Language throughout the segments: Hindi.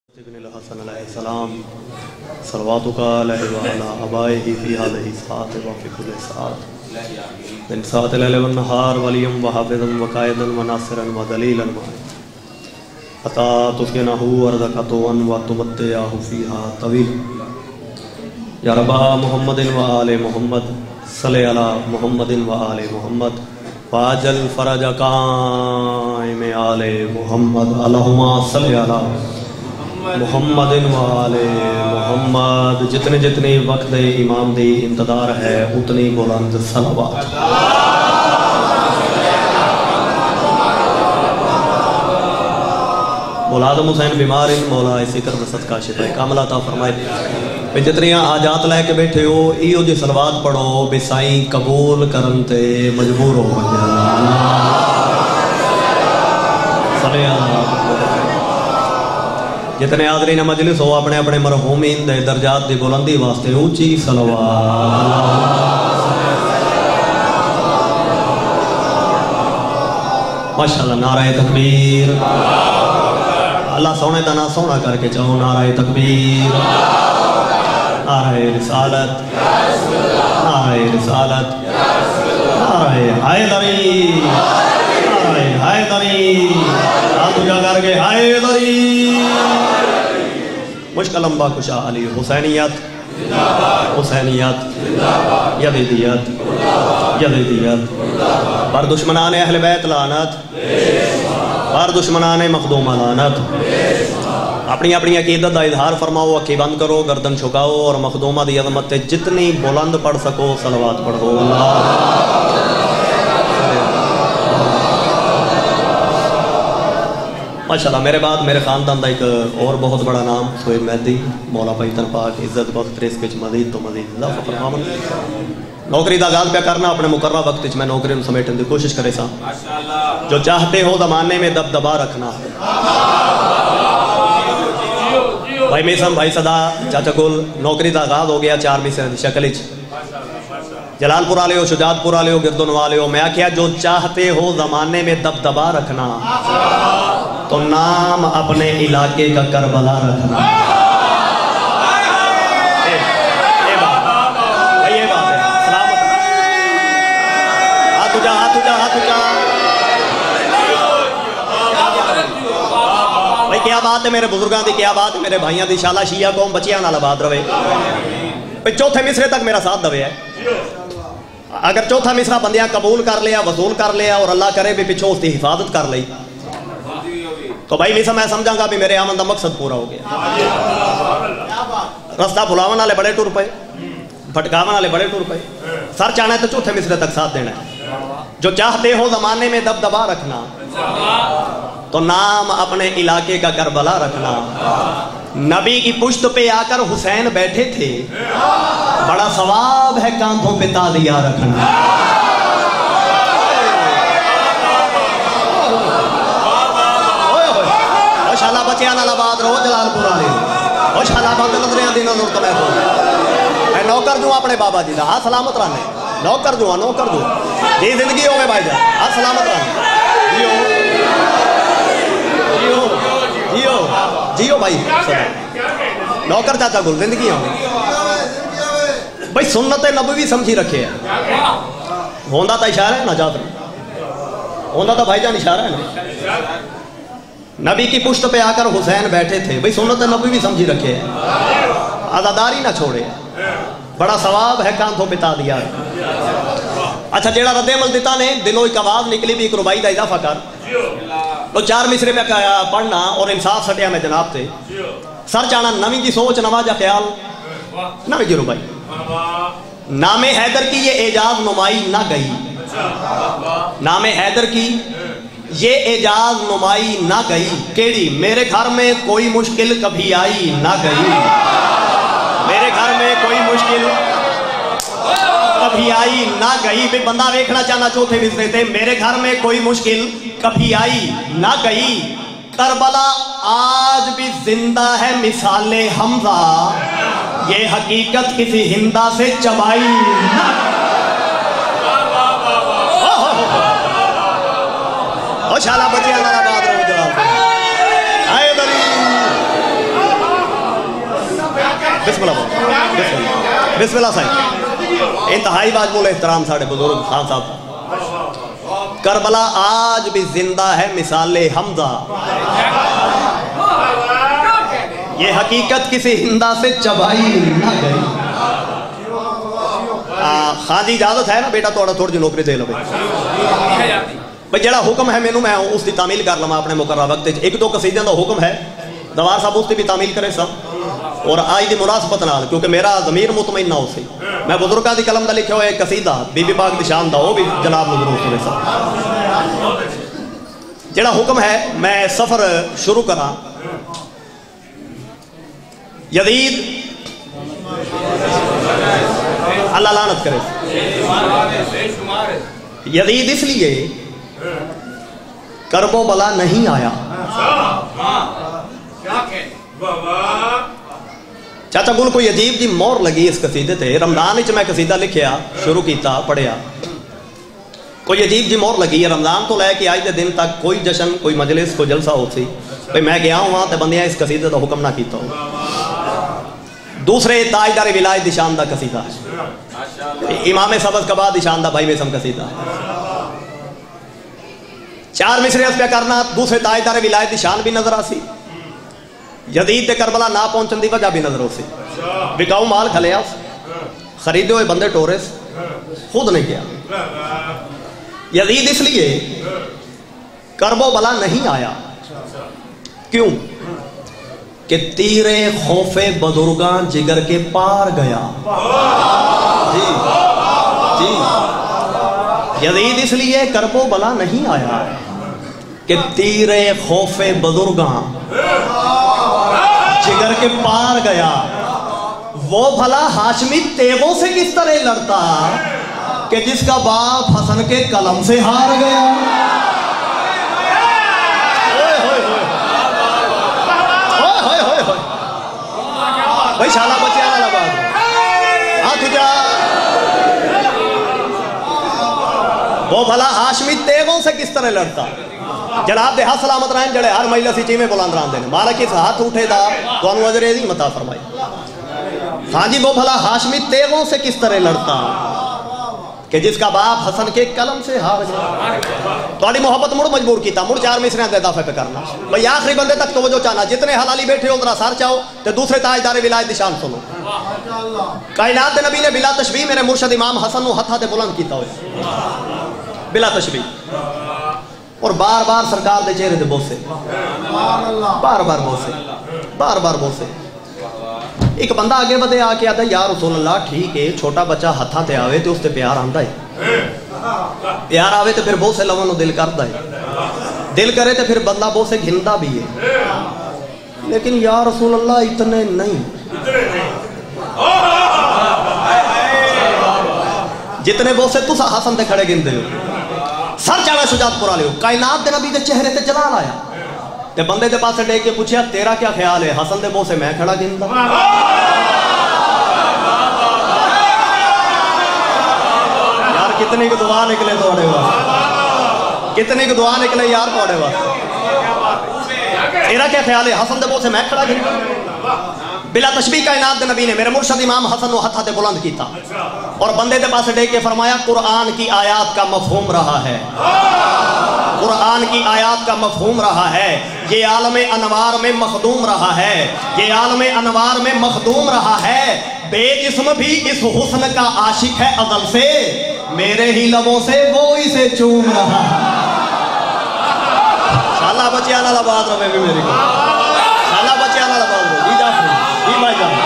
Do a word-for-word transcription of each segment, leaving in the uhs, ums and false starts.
सलाम सलवातुका अलैहि व अला अबाइहि फी हाज़िहि साअत व फी कुल्लि साअत मिन साअतिल लैल वन नहार वलियम व हाफ़िज़न व क़ाइदन व नासिरन व दलीलन व अता तुस्किनहु अर्ज़क़तुन व तुमत्तिअहु फ़ीहा तवील या रब्बा मुहम्मदिन व आले मुहम्मद सल्लि अला मुहम्मदिन व आले मुहम्मद वाजल फ़रज काइम आले मुहम्मद अल्लाहुम्मा सल्लि अला मुहम्मदिन वाले मोहम्मद। जितने जितने वक्त इमाम दी इंतजार है उतनी बुलंद सलावत। मुलादम हुसैन बीमार इन मौला सिकर वसत का शिफा कामला ता फरमाए। जितनी आजात लैके बैठे हो इो जी सलवात पढ़ो बे साईं कबूल करन ते मजबूर हो जितने हाज़रीन मजलिस हो अपने अपने मरहूमीन दे दर्जात की बुलंदी वास्ते ऊंची सलवात। माशाअल्लाह नाराए तकबीर। अल्लाह सोने का ना सोना करके चाहो नाराए तकबीर, नाराए रिसालत, नाराए रिसालत, नाराए हैदरी, नाराए हैदरी, हाथ उजा करके हैदरी। मुश्किल लंबा कुशा अली हुसैनियत हुसैनियत यज़ीदियत यज़ीदियत पर दुश्मनान अहले बैत लानत, पर दुश्मनान मखदूमा लानत। अपनी अपनी अकीदत का इजहार फरमाओ, अखी बंद करो, गर्दन झुकाओ और मखदूमा की अजमत जितनी बुलंद पढ़ सको सलवात पढ़ो। माशाअल्लाह मेरे बाद मेरे ख़ानदान का एक और बहुत बड़ा नाम सोहेब मेहदी मौला भाई पाक इज्जत वक्त रिस्क मजीद तो मजीद इजाफा फरमावन। नौकरी का आगाज पे करना अपने मुकर्रा वक्त मैं नौकरी में समेटने की कोशिश करे सा। जो चाहते हो ज़माने में दबदबा रखना। भाई मेसम भाई सदा चाचा कोल नौकरी का आगाज हो गया चार मिसर की शक्ल जलालपुर वाले हो, शुजातपुर वाले हो, गिरदुन वाले हो। मैं क्या जो चाहते हो ज़माने में दबदबा रखना तो नाम अपने इलाके का करबला रखना। ए, ए बात भाई ये बात है। सलामत हाथ उजा हाथ उजा हाथ उजा भाई क्या बात है मेरे बुजुर्गों की, क्या बात है मेरे भाइयों की। शाला शिया कौम बच्चियां नाल आबाद रवे भाई। चौथे मिसरे तक मेरा साथ दवे है। अगर चौथा मिसरा बंदियां कबूल कर लिया, वसूल कर लिया और अल्लाह करे भी पिछों उसकी हिफाजत कर ली तो भाई मिसा मैं समझांगा भी मेरे आमन का मकसद पूरा हो गया। रास्ता भुलावन वाले बड़े टुर पे, भटकावन वाले बड़े टुर पे। सर चाहना है तो चौथे मिसरे तक साथ देना है। जो चाहते हो जमाने में दबदबा रखना तो नाम अपने इलाके का करबला रखना। नबी की पुश्त पे आकर हुसैन बैठे थे, बड़ा सवाब है कांधों पे तालिया रखना। शाला बच्चियां नाल आबाद रहो जलालपुर वाले और शाला बंद नजरियां दी नजर तो महफूज। मैं नौकर दूं अपने बाबा जी का, हाँ सलामत रहने। नौकर दूं नौकर दूं जी जिंदगी हो गए भाई जान, हाँ सलामत रहने। जियो जियो जियो जियो भाई सदा नौकर चाचा गुल जिंदगी हो भाई। सुन्नत नबवी समझी रखे है। होंदा तो इशारा है ना जात होंदा तो भाईजान इशारा है ना। नबी की पुश्त पे आकर हुसैन बैठे थे भाई। सुन्नत नबी भी समझी रखे है, आज़ादारी ना छोड़े, बड़ा सवाब है कांधों पे तालिया। अच्छा जेड़ा रद्दे अमल दिता ने दिलों एक आवाज निकली भी एक रुबाई का इजाफा कर तो चार मिसरे पे पढ़ना और इंसाफ सटिया में जनाब थे। सर चाना नवी की सोच नवाजा ख्याल नवी की रुबाई। नामे हैदर की ये एजाज नुमाई ना गई, नामे हैदर की ये एजाज नुमाई ना गई। केड़ी मेरे घर में कोई मुश्किल कभी आई ना गई, मेरे घर में कोई मुश्किल कभी आई ना गई। भी बंदा देखना चाहना चौथे मिसरे थे, मेरे घर में कोई मुश्किल कभी आई ना गई। करबला आज भी जिंदा है मिसाले हमजा, ये हकीकत किसी हिंदा से चबाई ना। शाला बच्चे आबाद रहो जनाब। बिस्मिल्लाह बिस्मिल्लाह बिस्मिल्लाह साहब। इंतहाई वाजिबुल एहतराम साढ़े बुजुर्ग खान साहब। करबला आज भी जिंदा है मिसाले हमजा। ये हकीकत किसी हिंदा से चबाई ना गई। खान जी इजाजत है ना बेटा थोड़ा थोड़ी जी नौकरी दे लो भाई। जड़ा हुक्म है मैनू मैं उसकी तामील कर लवा अपने मुकर्रा वक्त। एक दो कसीदे का हुक्म है दवार साहब उसकी भी तामील करे सब। और आज की मुनासबत नाल क्योंकि मेरा ज़मीर मुतमईन ना उसे मैं बुजुर्गों की कलम का लिखा हुआ एक कसीदा बीबी पाक दी शान दा वो भी जनाब नूं जरूर सुने सब। जड़ा हुक्म है मैं सफ़र शुरू करा। यजीद अल्लाह लानत करे। यजीद इसलिए करबो बला नहीं आया। चाचा गुल कोई अजीब जी मोहर लगी इस कसीदे ते। रमजान च मैं कसीदा लिखिया शुरू किया पढ़िया कोई अजीब जी मोहर लगी है। रमजान तो लैके अज के दिन तक कोई जश्न कोई मजलिस कोई जलसा हो सी भाई मैं गया हुआ तो बंदे इस कसीदे का हुक्म ना किया हो। दूसरे ताजदार विलायत दी शान दा कसीदा इमाम सबज़ का बाद शान दा भाई मेसम कसीदा चार मिसरे पे करना। दूसरे ताजदार विलायत दी शान भी नजर आसी। यजीद ते करबला ना पहुंचने की वजह भी नजर आसी। बिकाऊ माल खलिया खरीदे हुए बंदे टोरे खुद नहीं गया। यजीद इसलिए करबो बला नहीं आया क्यों कि तीरे खौफे बुजुर्गां जिगर के पार गया। जी जी यजीद इसलिए करबो बला नहीं आया कि तीरे खौफे बुजुर्गां जिगर के पार गया। वो भला हाशमी तेगों से किस तरह लड़ता कि जिसका बाप हसन के कलम से हार गया। भाई शाला बच्चे वाला बात हाथ उठा। वो भला हाशमी तेगों से किस तरह लड़ता। जनाब दे हाथ सलामत रहन जड़े हर महिला सी चीमें बुलंद रहंदे ने मालिक इस हाथ उठेदा तुहानू अजर दी मता फरमाई। हाँ जी वो भला हाशमी तेगों से किस तरह लड़ता कि जिसका बाप हसन के कलम से हार गया। थोड़ी मोहब्बत मुड़ मजबूर किया मुड़ चार मिसरे दे दाफे पे करना भाई आखिरी बंदे तक तो वो चाहना जितने हलाली बैठे हो उधरा सर चाहो तो दूसरे ताजदार विलायत दी शान सुनो। कायनात दे नबी ने बिला तशबीह मेरे मुर्शद इमाम हसन नूं हत्था ते बुलंद किया होया बिला तशबीह और बार बार सरकार दे चेहरे दे बोसे बार बार बोसे बार बार बोसे। एक बंदा आगे बढ़े आके आता यार रसूल अल्लाह ठीक है छोटा बच्चा हथा ते आवे तो उसते प्यार आंदा है प्यार आवे तो फिर बहुत से लवन दिल करता है दिल करे तो फिर बंदा बहुत से घिनता भी है लेकिन यार रसूल अल्लाह इतने नहीं जितने बहुत से तुस हसन ते खड़े गिनते हो सर चाड़ा शुजातपुरा लियो कायनात दे नबी दे चेहरे ते जलाल आया ते बंदे दे पास टेक के पूछया तेरा क्या ख्याल है हसन दे मुंह से मैं खड़ा गिनदा। यार कितनी की दुआ निकले थोड़े वास्ते कितनी की दुआ निकले यार थोड़े वास्ते। तेरा क्या ख्याल है हसन दे मुंह से मैं खड़ा गिनदा। बिला तशबीह कायनात दे नबी ने मेरे मुर्शद इमाम हसन को हथा ते बुलंद किया और बंदे दे पास टेक के फरमाया कुरान की आयात का मफहूम रहा है कुरान की आयात का मफहूम रहा है ये आलम अनवार में मखदूम रहा है ये आलम अनवार में मखदूम रहा है। बेजिस्म भी इस हुस्न का आशिक है अज़ल से मेरे ही लबों से वो इसे चूम रहा है। शाला बच्चियां नाल बात रवे भी मेरी को शाला बच्चियां नाल बात रवे जी जाफरी जी भाई जान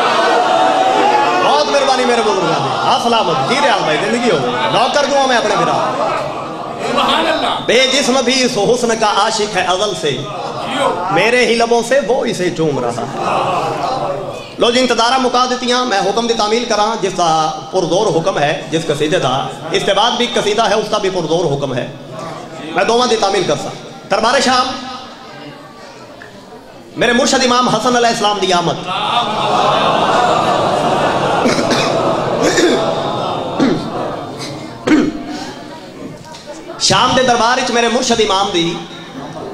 बहुत मेहरबानी मेरे बुजुर्गों की हाँ सलामत जी रहा भाई जिंदगी हो नौकर दूँ मैं अपने मेरा बेजिस्म भी इस हुस्न का आशिक है अज़ल से मेरे ही लबों से वो इसे चूम रहा है। लो जी इंतजारा मुका दित्तियां मैं हुक्म की तामील करा जिसका पुरजोर हुक्म है जिस कसीदे का इसके बाद भी कसीदा है उसका भी पुरजोर हुक्म है मैं दोवां की तामील कर सकता। दरबार शाम मेरे मुर्शद इमाम हसन अलैहिस्सलाम दी आमद शाम के दरबार मेरे मुर्शद इमाम दी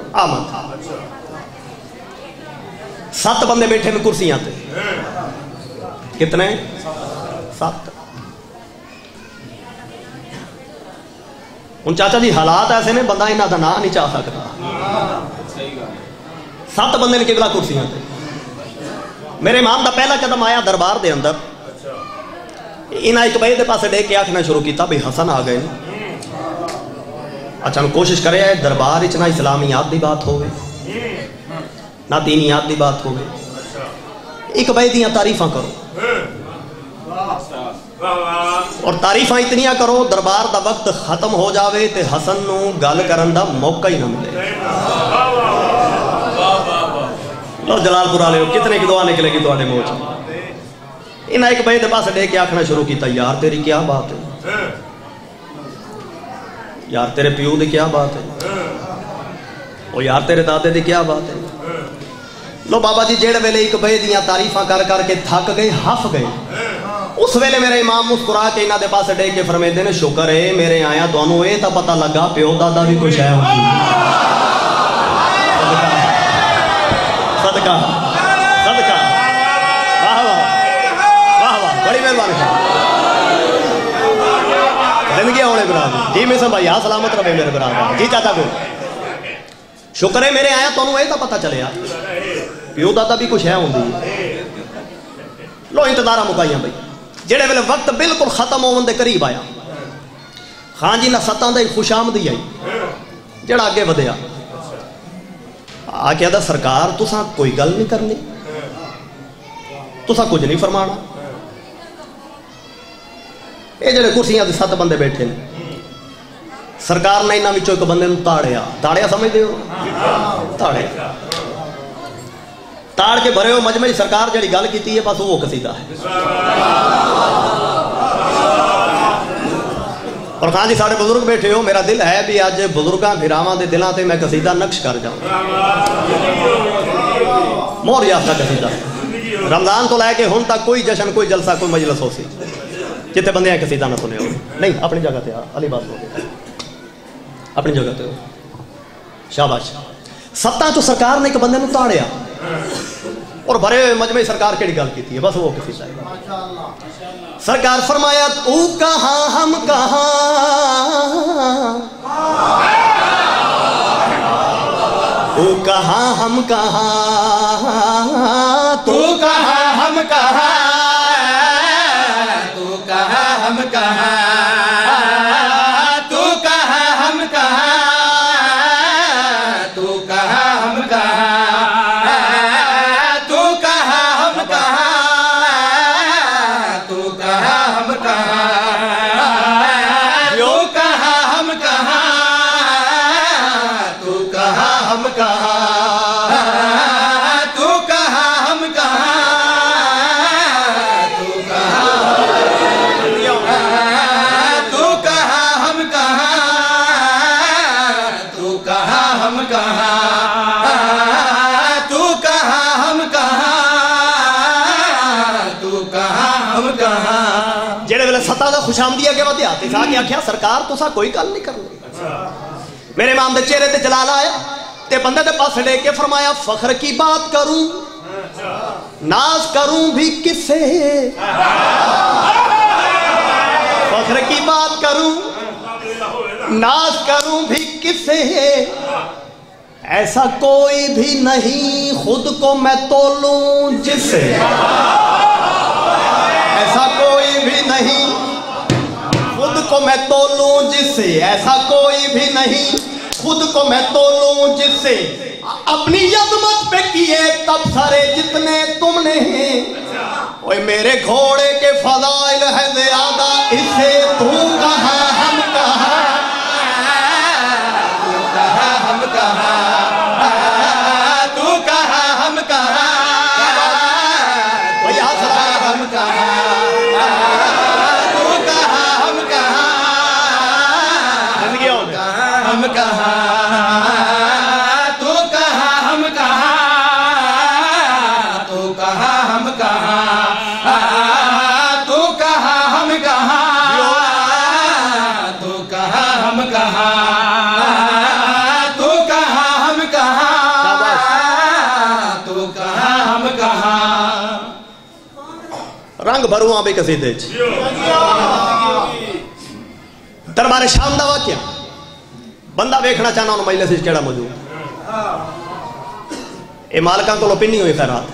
आमद सत्त बंदे बैठे ने कुर्सियां ते कितने? सत्त। हुण चाचा जी हालात ऐसे ने बंदा इन्हां दा नां नहीं चाह सकता। सत्त बंदे ने किबला कुर्सियां ते। मेरे इमाम दा पहला कदम आया दरबार दे अंदर, इन्हें एक बजे के पास देख के आखना शुरू किया भाई हसन आ गए। अच्छा कोशिश करे दरबार च ना इस्लामियात की बात हो ना दीनियात की बात हो, एक बजे दियां तारीफा करो और तारीफा इतनिया करो दरबार का वक्त खत्म हो जाए तो हसन नू गल करन दा मौका ही ना मिले। लो जलालपुर वाले कितने की दुआ निकलेगी तुहाडे मुंह च। इन्हें एक बजे के पास देख के आखना शुरू किया यार तेरी क्या बात है, यार तेरे प्यो की क्या बात है, ओ यार तेरे दादे की क्या बात है। लो बाबा जी जेड़े वेले एक बजे दियां तारीफा कर करके थक गए हफ गए, उस वेले मेरे इमाम मुस्कुरा के इन्हों के पास देख के फरमाते ने शुक्र है मेरे आया तुहानू ये तो पता लगा प्यो दादा भी कुछ है। सदका सदका वाह वाह वाह वाह बड़ी मेहरबानी जिंदगी होने बराबर जी मिसम भाई आ सलामत रहे मेरे बराबर जी चाचा को शुक्र है मेरे आया तुहानू ये तो पता चले प्यो दादा भी कुछ है होंगी। लो इंतजारा मुकाइया भाई जेड़े वेले वक्त बिल्कुल खत्म होने के करीब आया खान जी ना सत्तां दी खुशामदी आई जेड़ा अगे वधिया आख्या सरकार तुसा कोई गल नहीं करनी, तुसा कुछ नहीं फरमाना। ये जेड़े कुर्सियां दे सत्त बंदे बैठे ने सरकार ने इन्हां विचों एक बंदे नूं ताड़िया ताड़िया समझदे हो ताड़िया ताड़ के भरे हो मजमे सरकार जी गल की है बस वो कसीदा है। और खान जी साढ़े बुजुर्ग बैठे हो मेरा दिल है भी अज बुजुर्गों फिरावां दे दिलों से मैं कसीदा नक्श कर जाऊँ मोहर याफ्ता कसीदा। रमजान तो लैके हुण तक कोई जश्न कोई जलसा कोई मजलिस हो सी जिते बंदे कसीदा ना सुने हो नहीं अपनी जगह पे अली बात हो अपनी जगह पे हो शाबाश। सत्ता चो सरकार ने एक बंदे नूं ताड़िया और भरे मजमे सरकार केड़ी गल की है बस वो किसी सरकार फरमाया तू कहाँ हम कहाँ तू कहाँ हम कहाँ तू कहाँ हम कहाँ तू कहाँ हम कहाँ तू कहाँ हम कहाँ तू कहाँ हम कहाँ खुशामदी अगे वधिया ते आके आख्या सरकार तुसा कोई गल नहीं करनी। मेरे इमाम दे चेहरे ते जलाल आया ते बंदे दे पास लेके फरमाया फख्र की बात करूं नाज करूं भी किससे फख्र की बात करूं नाज करूं भी किससे ऐसा कोई भी नहीं खुद को मैं तोलूं जिससे ऐसा कोई भी नहीं खुद को मैं तोलूं जिससे ऐसा कोई भी नहीं खुद को मैं तोलूं जिससे अपनी अजमत पे किए तब सारे जितने तुमने ओए मेरे घोड़े के फजाइल है ज्यादा इससे तू कहाँ हम कहाँ तू कहाँ हम कहाँ तू कहाँ हम कहाँ भैया हम कहाँ हम कहाँ तू कहाँ हम कहाँ तू कहाँ हम कहाँ तू कहाँ हम कहाँ तू कहाँ हम कहाँ तू कहाँ हम कहाँ तू कहाँ हम कहाँ रंग भरू आबे कसीदे दरबार शाम दा वाक्या बंदा वेखना चाहना उन्होंने मजलिस केड़ा मौजूद ए मालकां कोलों पिन्नी हुई खैरात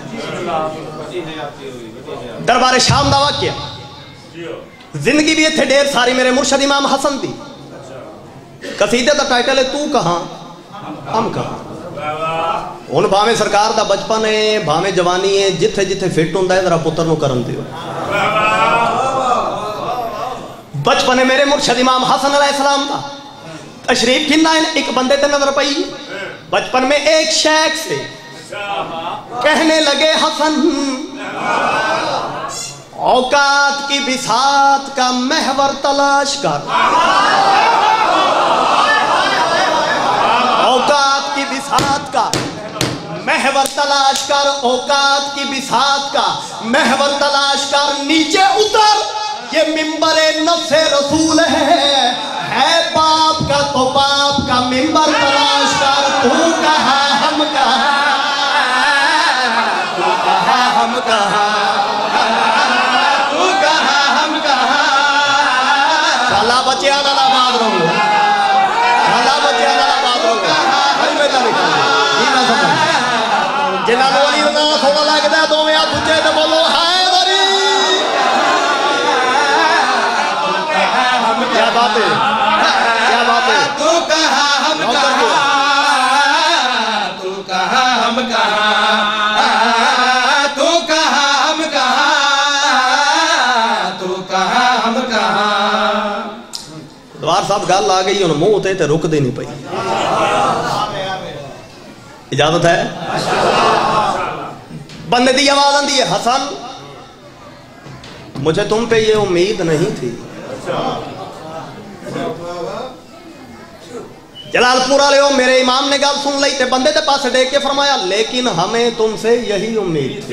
दरबार शाम दा वाक्या जिंदगी भी इत्थे ढेर सारी मेरे मुर्शद इमाम हसन दी कसीदे दा टाइटल है तू कहां हम कहां हुण भावें सरकार दा बचपन है भावें जवानी है जिथे जिथे फिट हुंदा है जरा पुत्र नूं करन दिओ बचपन है मेरे मुर्शद इमाम हसन अलैहिस्सलाम दा तशरीफ किन्ना है एक बंदे ते नजर पई बचपन में एक शेख से कहने लगे हसन औकात की बिसात का महवर तलाश कर औकात की बिसात का महवर तलाश कर औकात की बिसात का महवर तलाश कर नीचे उतर ये मिंबर नफ्से रसूल है है बाप का तो बाप का मिंबर तलाश कर तू कहा हम कहा तू कहा हम कहा तू कहा हम कहा शाला बच्चियां नाल आबाद रहो शाला बच्चियां नाल आबाद रहो हई मेला लिखा ये ना समझ जिन्हां नूं अली दा सोना लगदा दोवें हाथ दूजे ते बोलो हाय दरी क्या बात है क्या बात है तू कहा हम कहा तू कहा हम कहा तू कहा हम कहा तू कहा हम कहा द्वार साहब गल आ गई हुण मुंह ते रुकदी नहीं पई इजाजत है बंदे दी आवाज आंदी है हसन मुझे तुम पे ये उम्मीद नहीं थी जलालपुर वाले हो मेरे इमाम ने गल सुन ली बंदे के पास देख के फरमाया लेकिन हमें तुमसे यही उम्मीद थी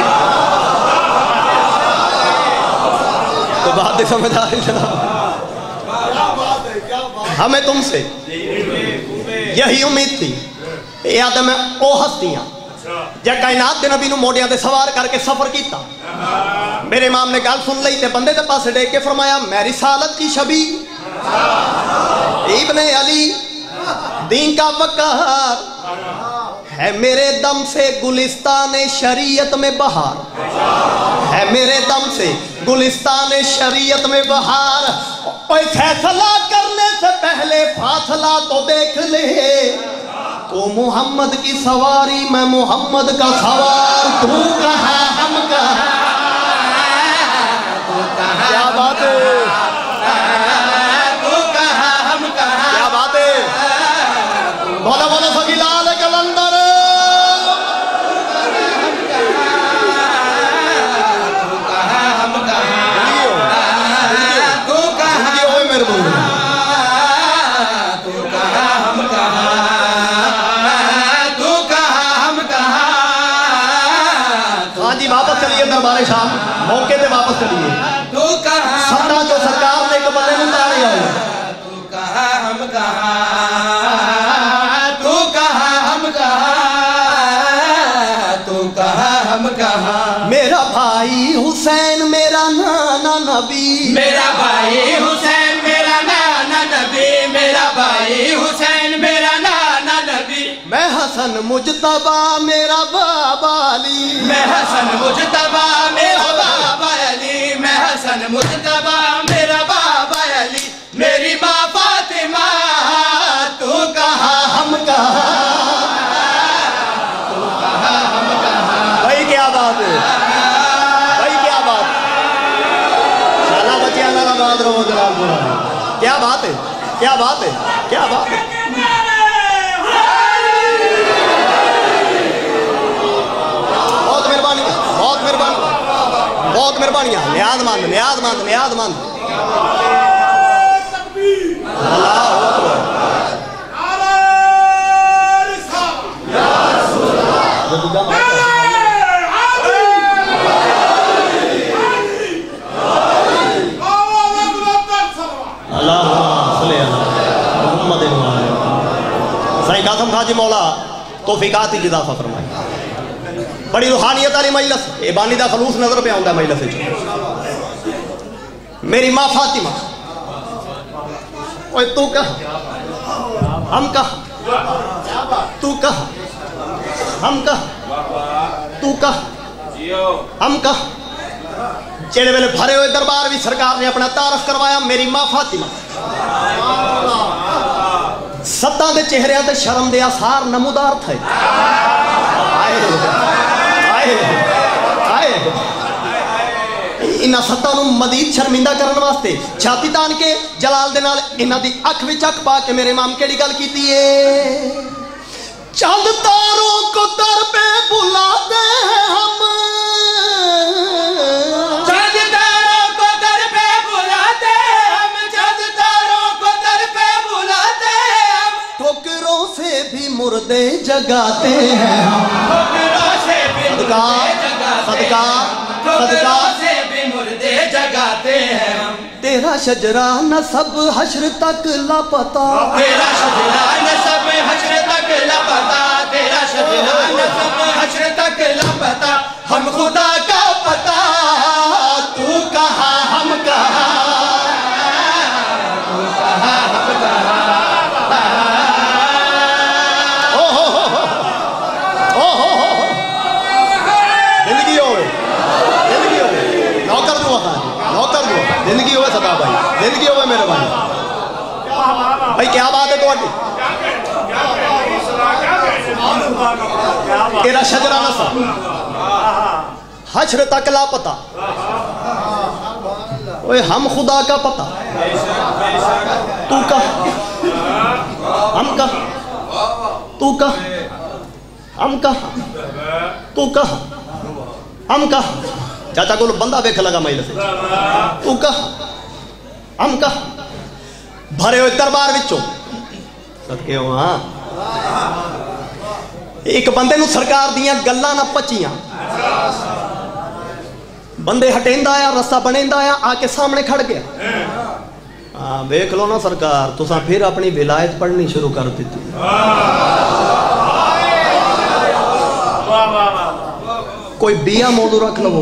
तो बात समझदारी हमें तुमसे यही उम्मीद थी याद है मैं ओ हस्तियां जब कायनात के नबी मोडिया से सवार करके सफर किया मेरे इमाम ने गल सुन ली बंदे के पास देख के फरमाया मैं रिसालत की छवि इब्ने अली दीन का वकार है मेरे दम से गुलिस्तान शरीयत में बहार है मेरे दम से गुलिस्तान शरीयत में बहार कोई फैसला करने से पहले फासला तो देख ले तो मोहम्मद की सवारी मैं मोहम्मद का सवार तू कहा हम कहा तू कहा क्या बात है तू कहा हम कहा क्या बात है बोलो बोलो सभी लाल कलंदर तू कहा हम कहा तू कहा मेरे बोल तू कहा हम कहा तू कहा हम कहा हाँ जी वापस चलिए दरबार शाम मौके पे वापस चलिए तू कहा सत्ता जो सरकार ने एक बंदे में उतारे आए तू कहा हम कहा तू कहा हम कहा तू कहा हम कहा मेरा भाई हुसैन मेरा नाना नबी मेरा भाई हुसैन मेरा नाना नबी मेरा भाई हुसैन मेरा नाना नबी मैं हसन मुजतबा मेरा बाबा अली मैं हसन मुजतबा मेरा बाबा अली मैं हसन मुजतबा मेरा बाबा अली मेरी माँ फातिमा तू कहा हम कहा तू कहा हम कहा भाई क्या बात है भाई क्या बात शाला बच्चियां नाल आबाद रहो जलालपुरा क्या बात है क्या बात है क्या बात है बहुत मेहरबानी बहुत मेहरबानी बहुत मेहरबानी नियाज़मंद नियाज़मंद नियाज़मंद सही कासम खाजी मौला तौफीकात इजाफा फरमाए। बड़ी रूहानियत वाली मजलिस, ये बानी दा खलूस नजर पे आउंदा मजलिस। मेरी माँ फातिमा, ओए तू कहा, हम कहा, तू कहा, हम कहा, तू कहा, हम कहा। जेड़े वेले भरे हुए दरबार भी सरकार ने अपना तारफ करवाया। मेरी माँ फातिमा सत्ता दे चेहरे ते शर्म दे आसार नमूदार थे। आए आए आए इन्हां सत्ता नूं मजीद शर्मिंदा करने वास्ते छाती तान के जलाल दे नाल इन्हां दी अख विच अख पा के मेरे इमाम केड़ी गल कीती है? चंद तारों को दर पे बुलाते हैं हम, चंद तारों को दर पे बुलाते हैं हम, चंद तारों को दर पे बुलाते हैं हम। ठोकरों से भी मुर्दे जगाते हैं हम, ठोकरों से भी सदका सदका सदका से भी मुर्दे जगाते हैं हम। तेरा शजरा नसब हश्र तक लापता, तेरा शजरा नसब हश्र तक लापता, तेरा शजरा नसब हश्र तक लापता। हम खुदा का पता, तू कहाँ हम कहाँ, तू कहाँ हम कहाँ। ओ हो हो हो ओ हो हो जिंदगी होवे, जिंदगी होवे, नौकर दुआ खान, नौकर दुआ, जिंदगी होवे सदा भाई, जिंदगी होवे मेरे भाई। भाई क्या बात है तुम्हारी? तेरा शजरा नसा हश्र तक लापता, ओए हम खुदा का पता, तू कह, हम कह, तू कह, हम कह, तू कह, हम कह। चाचा को बंदा वेख लगा महिला से, तू कह, हम कह। भरे हुए दरबार विचों सदके हो हाँ एक बंदे नूं सरकार दियां गल्लां ना पचियां, बंदे हटेंदा आया, रस्ता बनेंदा आया, आके सामने खड़ गया। हाँ वेख लो ना सरकार, तुसां फिर अपनी विलायत पढ़नी शुरू कर दी। कोई बिया मौजू रख लो।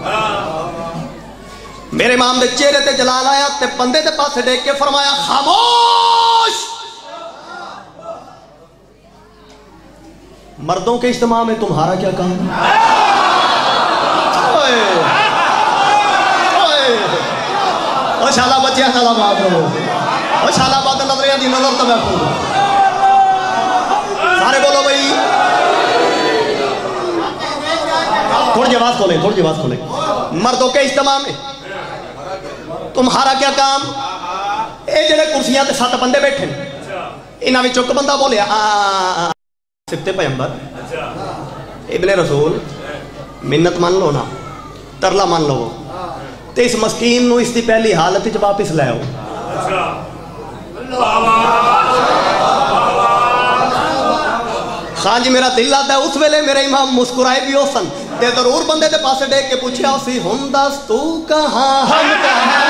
मेरे इमाम दे चेहरे ते जलाल आया ते बंदे दे पासे देख के फरमाया खामोश। मर्दों के इज्तिमा में तुम्हारा क्या काम? ओए ओए ओ शाला बच्चे शाला माफ करो, ओ शाला बात नजरिया दी नजर तो बैठो। सारे बोलो भाई, थोड़ी जी आवाज खोले, थोड़ी जी आवाज खोले। मर्दों के इज्तिमा में तुम्हारा क्या काम? ये जेड़े कुर्सियां ते सत्त बंदे बैठे इन्हां विचों एक बंदा बोलिया सिफते पैगंबर इब्ने रसूल, मिन्नत मान लो ना, तरला मान लो ते इस मस्कीन नूं इसकी पहली हालत च वापस ले आओ। हाँ जी मेरा दिल आता है उस वेले मेरे इमाम मुस्कुराए भी हो सन ते जरूर बंदे दे पासे देख के पूछया सी हुण दस तू कहाँ हम कहाँ,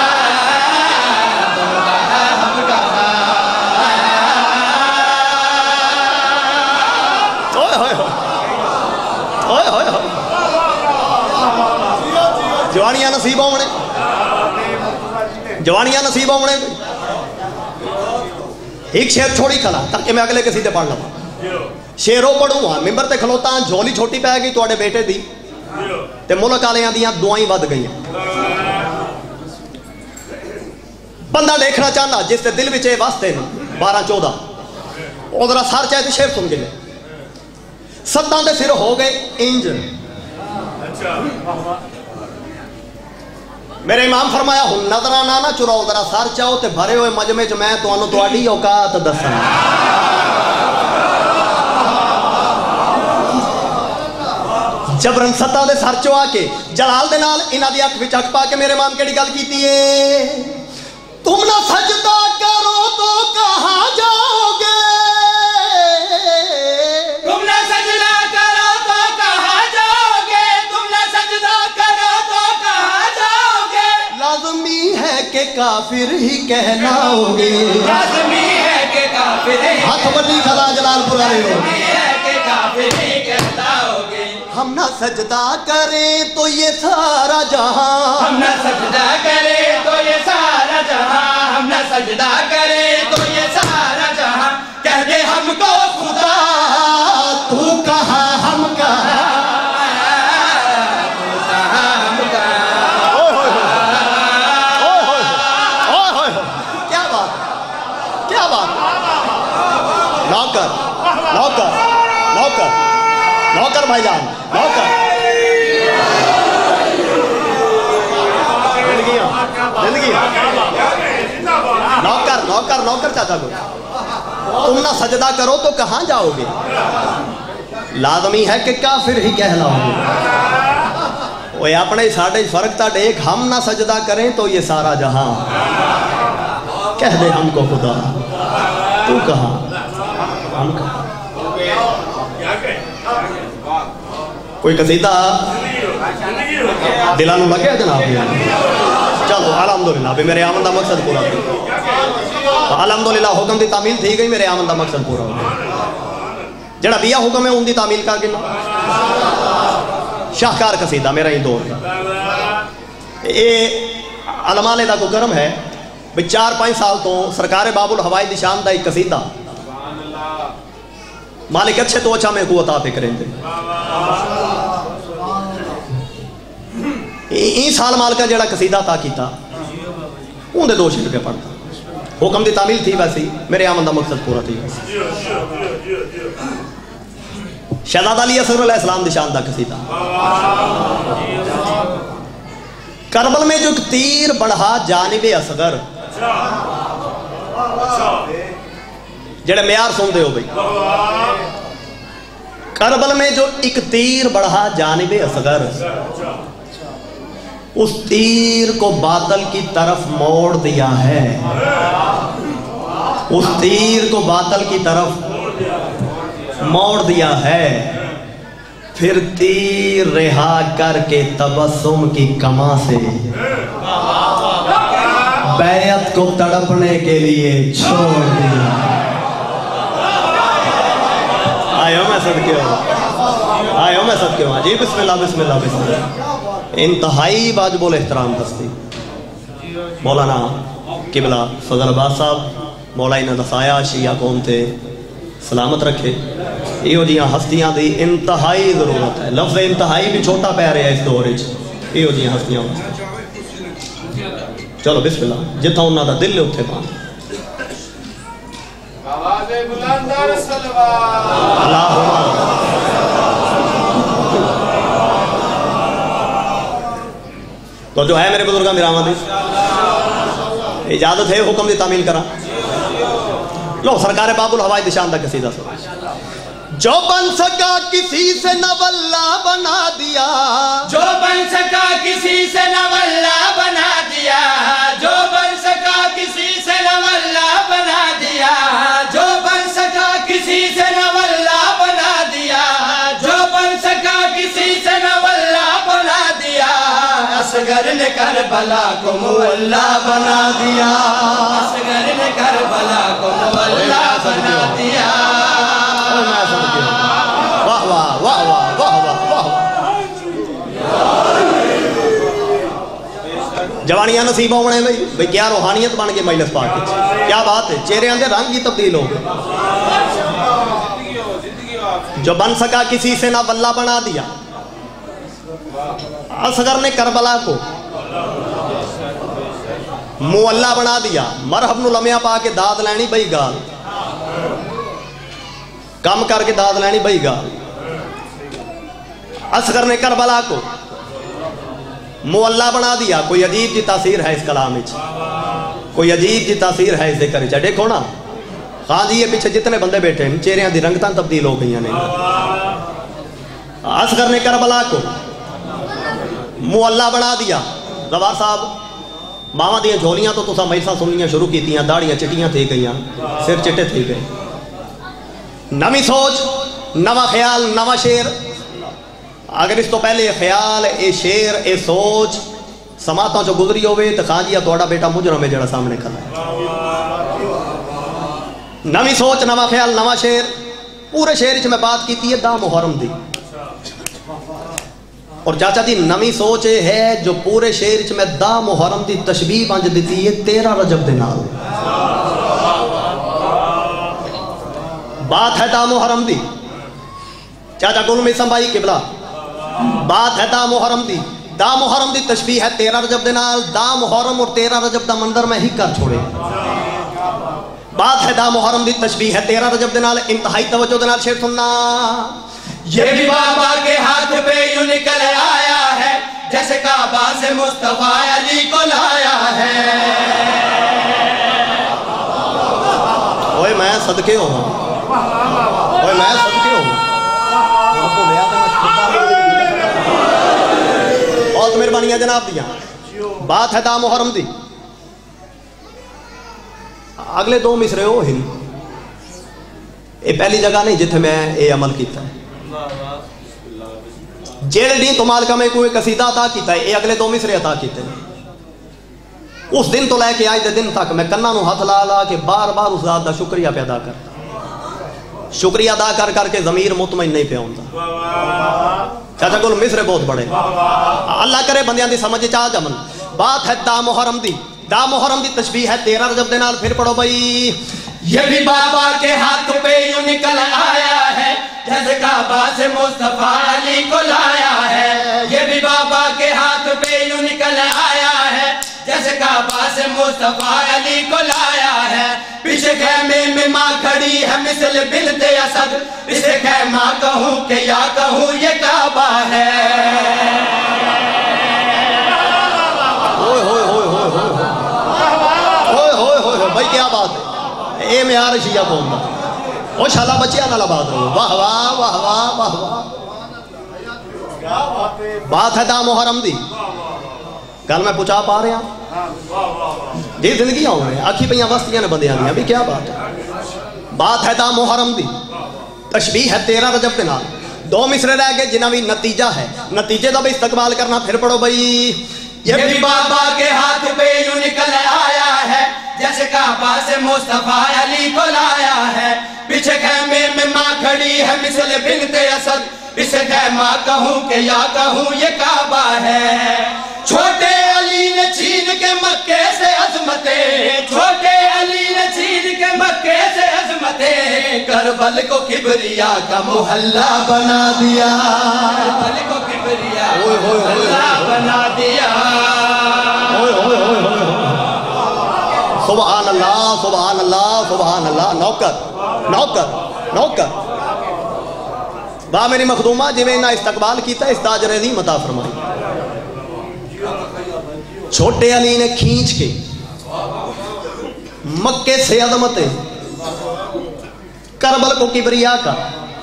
जवानियां नसीब होने, जवानियां नसीब होने। एक शेर छोड़ी खला ताकि मैं अगले किसी से पढ़ लवा। शेरों पढ़ूंगा मिंबर ते खलोता, झोली छोटी पै गई तुहाडे बेटे दी ते मुल्क वालियां दियां दुआई वध गई। बंदा देखना चाहना जिसके दिल विच ये वास्ते बारह चौदह उधरा सर चाहे तो शेर सुन गए। सत्तां दे सिर हो गए इंज। मेरे इमाम फरमाया हुण नजराना ना चुराओ, जरा सर चाहो ते भरे हुए मजमे च मैं तुहानू तुहाडी औकात दसना। जबरन सत्ता दे सर चो आके जलाल दे नाल इन्हां दी अख विच अख पा के मेरे इमाम केड़ी गल कीती है? तुम ना सजदा करो तो कहाँ जाओगे, तुम ना सजदा करो तो कहाँ जाओगे, तुम ना सजदा करो तो कहाँ जाओगे। लाज़मी है कि काफिर ही कहलाओगे, लाज़मी है कि काफिर ही, हाथ बड़ी खला जलालपुर वाले हो, लाज़मी है कि काफिर ही कहलाओगे। हम ना सजदा करें तो ये सारा जहां, हम ना सजदा करें तो ये सारा जहां, हम ना सजदा करें तो ये सारा जहां, कह दे हमको खुदा तू कहाँ हम कहाँ, तू कहाँ हम कहाँ। ओए होए होए, ओए होए होए, ओए होए होए, क्या बात, क्या बात। नौकर नौकर नौकर नौकर भाईजान, नौकर जिंदगियां जिंदगियां, नौकर नौकर नौकर चाचा को, तुम ना सजदा करो तो कहाँ जाओगे, लाजमी है कि काफिर ही कहलाओगे। ओए अपने साढ़े फर्क था देख, हम ना सजदा करें तो ये सारा जहां, कह दे हमको खुदा तू कहाँ हम कहाँ। कोई कसीदा दिला नूं लगे जनाब, चलो अलहमदुलिल्लाह भी मेरे आमन का मकसद पूरा हो गया। अलहमदुलिल्लाह हुक्म की तामील थी गई, मेरे आमन का मकसद पूरा हो गया। जड़ा बिया हुक्म है उनकी तामील कर गिना। शाहकार कसीदा मेरा ही दौर ये अलमाले का कोई करम है भी चार पाँच साल तो सरकार बाबुल हवाई दी शान का एक कसीदा मालिक अच्छे तो अच्छा मैं कुवत आप करेंगे। ई साल मालिका जड़ा कसीदा ता किया उनके दो शेर पे पढ़ता, हुक्म की तामील थी वैसी, मेरे आमन का मकसद पूरा थी। शहजादा अली असगर अलैहिस्सलाम दी शान दा कसीदा। करबल में जो एक तीर बढ़ा जानिबे असगर, जेड़े म्यार सुनते हो भाई, करबल में जो एक तीर बढ़ा जानिबे असगर, उस तीर को बातल की तरफ मोड़ दिया है, उस तीर को बातल की तरफ मोड़ दिया है, फिर तीर रिहा करके तबस्सुम की कमा से बैयत को तड़पने के लिए छोड़ दिया। आयो मैं सदके हो, आयो मैं सदके हो जी, बिस्मिल्लाह बिस्मिल्लाह बिस्मिल्लाह। इंतहाई वाजिबुल एहतराम दस्ती मौलाना किबला फजल अब्बास साहब, मौला इन्हें दसाया शिया कौम थे सलामत रखे। यो जियां हस्तियां दी इंतहाई जरूरत है, लफ्ज़ इंतहाई भी छोटा पै रहा है इस दौर च। यो जियां हस्तियां, चलो बिस्मिल्लाह, जितना उन्हों का दिल है उत्थे पान। तो जो है मेरे बुजुर्ग मेरा इजाजत है हुक्म की तामील करा। लो सरकार बाबुल हवाई दिशान का कसीदा सुनो। जो बन सका किसी से नवल्ला बना दिया, जो बन सका किसी से नवल्ला बना दिया, जो बन सका किसी से नवल्ला बना दिया, जो बन सका किसी से नवल्ला बना दिया, जो बन सका किसी से नवल्ला बना दिया, असगर ने करबला को मुअल्ला बना दिया, असगर ने करबला को मुअल्ला बना दिया। वाह वाह वाह वाह वाह वाह वाह। जवानियां नसीब होने भाई, भाई क्या रूहानियत बन गई मजलिस पाक विच, क्या बात है, चेहरे के रंग ही तब्दील हो गए। जो बन सका किसी से ना वल्ला बना दिया, असगर ने करबला को मुअल्ला बना दिया। मरहब नु लम्या पा के दाद लैनी बई गाल, कम करके दाद लैनी बई गाल। असगर ने करबला को मुअल्ला बना दिया। कोई अजीब जी तासीर है इस कलाम में, कोई अजीब जी तासीर है इस जिक्र च। देखो ना हाँ जी, ये पीछे जितने बंदे बैठे हैं चेहरे की रंगतां तब्दील हो गई ने। असगर ने करबला को मुअल्ला बना दिया। जवार साहब मावा दियाँ झोलियां तो तुसा मैसा सुननियां शुरू की, दाड़ियां चिट्टियां थी गई, सिर चिट्टे थी गए। नवी सोच, नवा ख्याल, नवा शेर। अगर इस तो पहले ये ख्याल, ये शेर, ये सोच समातों चो गुजरी होवे तो खां जी थोड़ा बेटा मुजरम है जरा सामने खड़ा है। नवी सोच, नवा ख्याल, नवा शेर। पूरे शेर च मैं बात की है दा मुहर्रम दी। और चाचा जी नवी सोच ये है जो पूरे शेर च मैं दा मुहर्रम की तशबीह पंज दी है तेरह रजब दे नाल। बात है दा मुहर्रम दी चाचा गुल मिसम भाई किबला, बात है दा मुहर्रम दी। दा मुहर्रम की तशबीह है तेरह रजब दे नाल। दा मुहर्रम और तेरह रजब का मंजर मैं ही कर छोड़े। बात है दा मुहर्रम की तशबीह है तेरह रजब दे नाल। इंतहाई तवज्जो दे नाल शेर सुनना। ये भी बाबा के हाथ पे यूं निकल आया है जैसे काबा से मुस्तफा अली को लाया है। ओए मैं सदके हो, ओए मैं सदके हो। बहुत मेहरबानियां जनाब दिया। बात है दा मुहर्रम दी। अगले दो मिसरे हो ही ये पहली जगह नहीं जिथे मैं ये अमल किया। जेड़े दिन तो मालका में कोई कसीदा अता किया ये अगले दो मिसरे अता किए। उस दिन तो लैके आज के दिन तक मैं कन्ना नूं हथ ला ला के बार बार उस जात का शुक्रिया पैदा करता। शुक्रिया अदा कर करके जमीर मुतमईन नहीं पे आउंदा। चाचा कोल मिसरे बहुत बड़े अल्लाह करे बंदियां दी समझ च आ जावन। बात है दा मुहर्रम दी। दा मुहर्रम की तशबीह है तेरह रजब दे नाल। फिर पढ़ो भाई। ये भी बाबा के हाथ पे यूं निकल आया है जैसे काबा से मुस्तफा अली को लाया है। ये भी बाबा के हाथ पे यूं निकल आया है जैसे काबा से मुस्तफा अली को लाया है। पीछे खेमे में माँ खड़ी है मिसल बिनते असद। इसे खेमा कहूँ के या कहूँ ये काबा है। ओए होए होए होए होए होए होए भाई क्या बात है। ए म्यार शिया कौम दा ओ शाला बच्चियां नाल बात रहो। वाह वाह वाह वाह वाह वाह। बात है दा मुहर्रम दी। गल मैं पूछा पा रहा जी जिंदगी आओ आखी पई वस्तियां ने बंदियां दी भी क्या बात है। बात है दा मुहर्रम दी। तशबीह है तेरह रजब के नाल। दो मिसरे रह गए जिन्हें भी नतीजा है नतीजे का भी इस्तकबाल करना। फिर पढ़ो भाई। ये भी बाबा के हाथ पे यूं निकल आया है जैसे काबा से मुस्तफा अली को लाया है। पीछे खेमे में माँ खड़ी है मिसल बिनते असद। इसे खेमा कहूँ के या कहूँ ये काबा है। छोटे अली ने छीन के मक्के से अजमते। छोटे अली ने छीन के मक्के से अजमते। करबल को किबरिया का मोहल्ला बना दिया। करबल को किबरिया का मोहल्ला बना दिया। सुभान अल्लाह सुभान अल्लाह सुभान अल्लाह। नौकर नौकर नौकर वाह मेरी मखदूमा जिवें ना इस्तकबाल किया इस ताज रज़ी मता फरमाई। छोटे अली ने खींच के मक्के से अजमत करबल को किबरिया का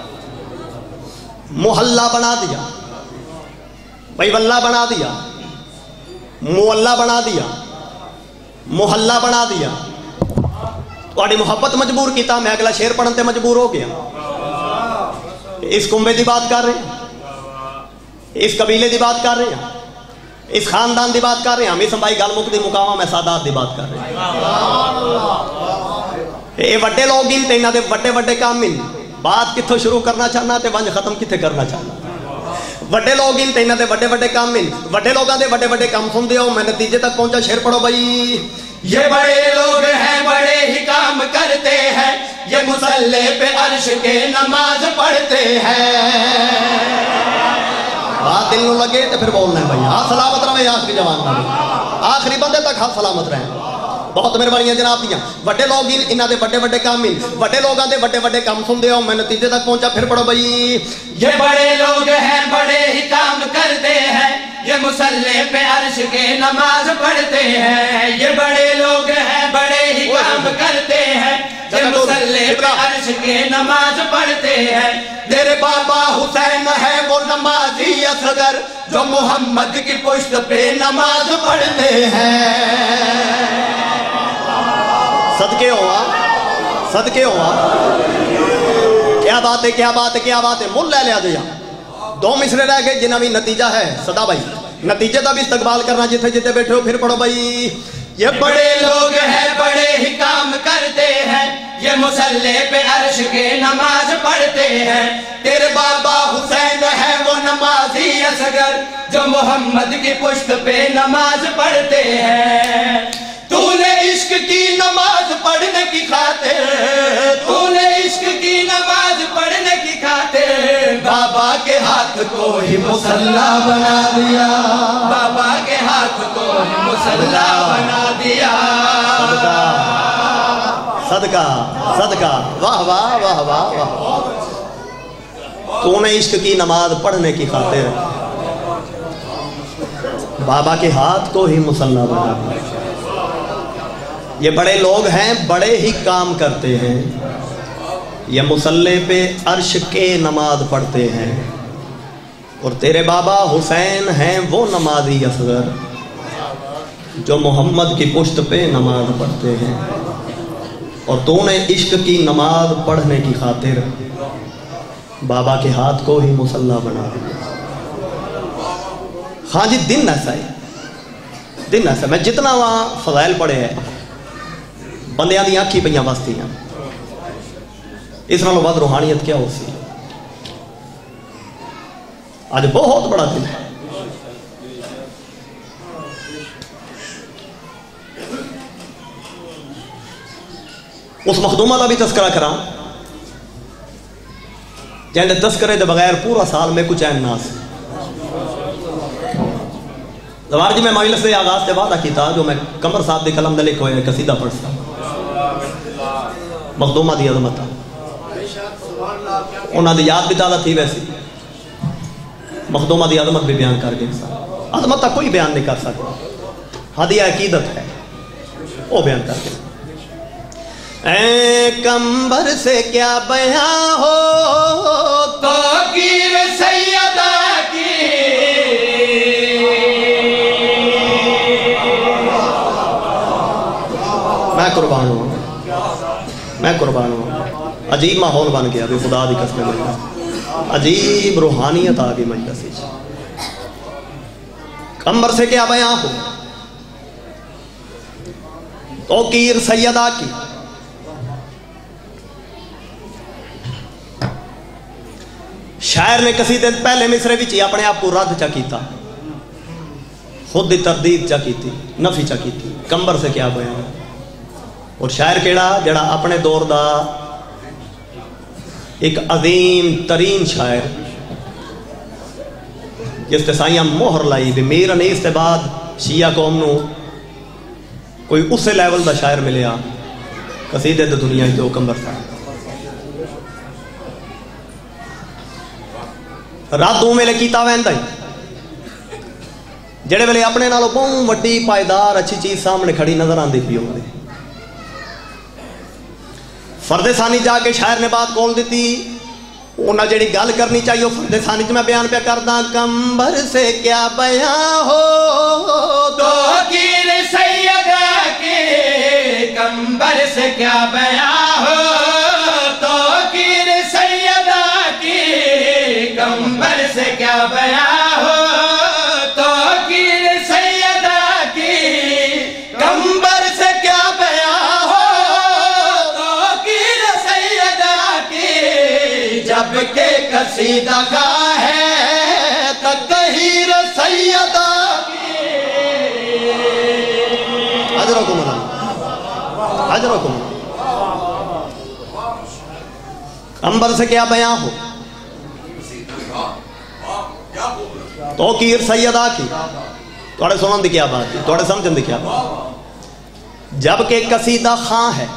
मोहल्ला बना दिया। भाई वल्ला बना दिया मुअल्ला बना दिया मोहल्ला बना दिया। थोड़ी मुहब्बत मजबूर किया। मैं अगला शेर पढ़न ते मजबूर हो गया। इस कुंबे की बात कर रहे हैं इस कबीले की बात कर रहे हैं इस खानदान की बात कर रहे हैं। मिसम भाई गल मुकदी मुकावा मैं सादात की बात कर रहे हैं। ये वड्डे लोग इन ते इन्हां दे वड्डे वड्डे काम इन। बात कित्थों शुरू करना चाहना ते वंज खत्म कित्थे करना चाहना। वड्डे लोग इन ते इन्हां दे वड्डे वड्डे काम इन। वड्डे लोगों के वड्डे वड्डे काम सुनते हो। मैं नतीजे तक पहुंचा। शेर पढ़ो भाई। ये बड़े लोग हैं बड़े ही काम करते हैं। ये मुसल्ले पे अर्श के नमाज पढ़ते हैं। बात दिल नूं लगे तो फिर बोलना है भाई। हाँ सलामत रहे आखिरी जवान आखिरी बंदे तक हाँ सलामत रहे। बहुत मेहरबानियां जनाब दियां। वड्डे लोग इन इन्हां दे वड्डे वड्डे काम इन। वड्डे लोगों के वड्डे वड्डे काम सुनते हो। मैं नतीजे तक पहुंचा। फिर पढ़ो भाई। ये बड़े लोग हैं बड़े ही काम करते हैं। ये मुसल्ले पे अर्श के नमाज पढ़ते हैं। ये बड़े लोग हैं बड़े ही काम करते हैं। ये मुसल्ले पे अर्श के नमाज पढ़ते हैं। तेरे बाबा हुसैन है वो नमाजी असगर जो मोहम्मद की पुश्त पे नमाज पढ़ते हैं। सदके हुआ सदके हुआ। क्या बात है क्या बात है क्या बात है। मुल ले लिया जो दो मिसरे रह गए जिन्हें भी नतीजा है सदा भाई। नतीजे का भी इस्तकबाल करना जिथे जिथे बैठे हो। फिर पढ़ो भाई। ये बड़े लोग हैं बड़े ही काम करते हैं। ये मुसल्ले पे अर्श के नमाज पढ़ते हैं। तेरे बाबा हुसैन है वो नमाजी असगर जो मोहम्मद की पुश्त पे नमाज पढ़ते हैं। तूने इश्क की नमाज पढ़ने की खातिर, तूने इश्क की नमाज पढ़ने की खातिर बाबा के हाथ को ही मुसल्ला बना दिया, बाबा के हाथ को ही मुसल्ला बना दिया। सदका सदका, वाह वाह वाह वाह वाह। तूने इश्क की नमाज पढ़ने की खातिर बाबा के हाथ को ही मुसल्ला बना दिया। ये बड़े लोग हैं, बड़े ही काम करते हैं। ये मुसल्ले पे अर्श के नमाज पढ़ते हैं और तेरे बाबा हुसैन हैं वो नमाजी असगर जो मोहम्मद की पुश्त पे नमाज पढ़ते हैं। और तूने इश्क की नमाज पढ़ने की खातिर बाबा के हाथ को ही मुसल्ला बना दिया। हाँ जी, दिन ऐसा है, दिन ऐसा। मैं जितना वहाँ फज़ाइल पढ़े हैं बंदियां दी अखी पईयां वसदियां, इस नालों वध रूहानियत क्या हो सी। आज बहुत बड़ा दिन है। उस मखदूमा का भी तस्करा करा जिन्हें तस्करे के बगैर पूरा साल में कुछ ऐन नास। जवार जी मैं मजलिस के आगाज से वादा किया जो मैं कमर साहब की कलम लिखे हुए कसीदा पढ़ता मखदूमा की अजमत उन्होंने याद भी ताज़ा थी। वैसी मखदूमा की अजमत भी बयान कर गए। अजमत तक कोई बयान नहीं कर सकता, हदिया अकीदत है वो बयान कर गए। ऐ कंबर से क्या बयां हो तो कीर सैयदा की, मैं कुर्बान हूँ, मैं कुर्बान हूँ। अजीब माहौल बन गया अभी खुदा की कसम, अजीब रूहानियत आ गई मजलिस। कंबर से क्या बयां हो तो कीर सैयदा की, शायर ने कसीदे पहले मिसरे विच ही अपने आप को रद्द चा किया, खुद की तरदीद चा की, नफी चा की। कंबर से क्या बयां। और शायर केड़ा जड़ा अपने दौर का एक अजीम तरीन शायर जिसते साइयां मोहर लाई भी मीर अनीस के बाद शिया कौम नू कोई उस लैवल का शायर मिलया कसीदे तो दुनिया जो कंबर था। रद्द उस वेले किया वैंदा ही जेड़े वेले अपने नालों बहुत वड्डी पायदार अच्छी चीज सामने खड़ी नजर आती पी होंदी। फर्दे सानी जाके शायर ने बात बोल दी, उन्हें जी गल करनी चाहिए फर्दे सानी च मैं बयान पे करदा। कंबर से क्या बयां हो तो कीर सैयदा के, कंबर से क्या बयां हो तो कीर सैयदा की, कंबर से क्या बयां हो तो कीर सैयदा की, कंबर से क्या बयां हो तो कीर सैयदा की। जबकि कसीदा का है तकहीर सैयदा की। अजरकुम अजरकुम। कंबर से क्या बयां हो तो कीर सैयदा की। थोड़े सुनन की क्या बात है, थोड़े समझन की क्या बात। जबकि कसीदा खां है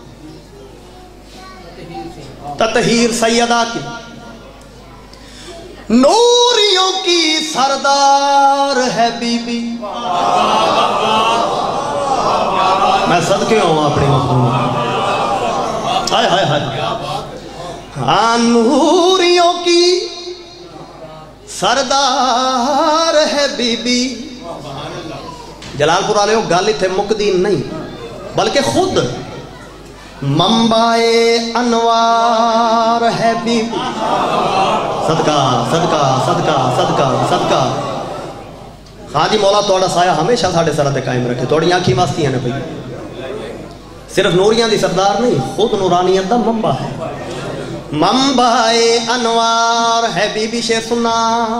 ततहीर सैयदा की। नूरियों की सरदार है बीबी। मैं सदके हूँ अपनी हाय हाय हाय। हाँ, नूरियों की सरदार है बीबी। जलालपुर वाले गल इत्थे मुकदी नहीं बल्कि खुद मंबाए अनवार है बीबी। सदका सदका सदका सदका सदका। हाँ जी, मौला थोड़ा साया हमेशा साढ़े सर ते कायम रखे। थोड़ी आँखी वास्तियां ने पई सिर्फ नूरियां दी सरदार नहीं, खुद नूरानियत दा मंबा है। मंबाए अनवार है बीबी शेर सुन्ना।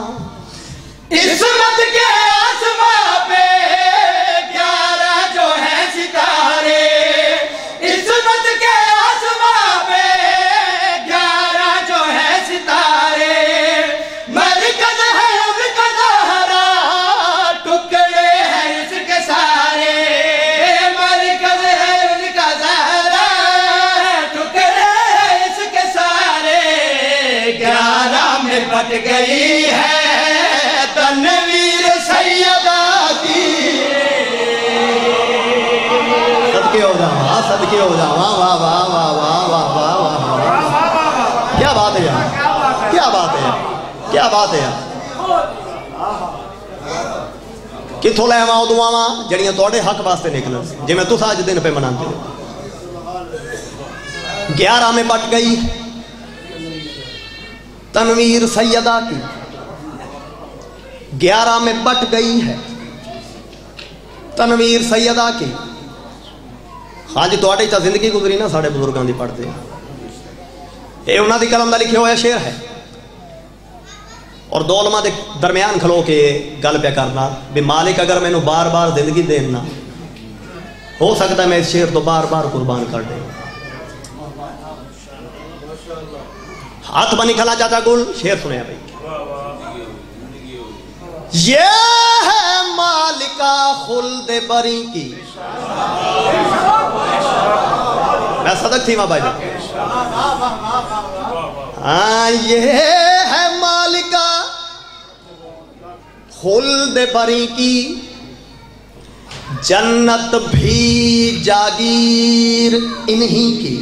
इस्मत के आसमां पे ग्यारह जो है सितारे, इस्मत के आसमां पे ग्यारह जो है सितारे, मरकज है उनका ज़हरा, टुकड़े हैं इसके सारे, मरकज है उनका ज़हरा, टुकड़े हैं इसके सारे, ग्यारह में बट गई है तनवीर सैयदा की। सदके हो जावा, सदके हो जावा, वाह वाह वाह वाह वाह वाह वाह वाह, क्या बात है यार, क्या बात है यार, क्या बात है यार। किथों ले आवां दुआवां जड़ियां तुहाडे हक वास्ते निकलन, जिवें तुस अज दिन पे मनाते हो। ग्यारह में बट गई तनवीर सैयदा की, ग्यारह में बट गई है तनवीर सैयदा की। हाँ जी, थोड़ी तो जिंदगी गुजरी ना साढ़े बुजुर्गों की पढ़ते, ये उन्होंने कलम का लिखे हुआ शेर है। और दो उलमा के दरम्यान खलो के गल पे करना भी मालिक अगर मैनू बार बार जिंदगी देना हो सकता है मैं इस शेर तो बार बार कुर्बान कर दे। हाथ बनी खला चाचा गुल शेर सुने भाई। ये है मालिका खुल्द बरी की, मैं सदक थी वहां भाई। हाँ, ये है मालिका खुल्द बरी की, जन्नत भी जागीर इन्हीं की।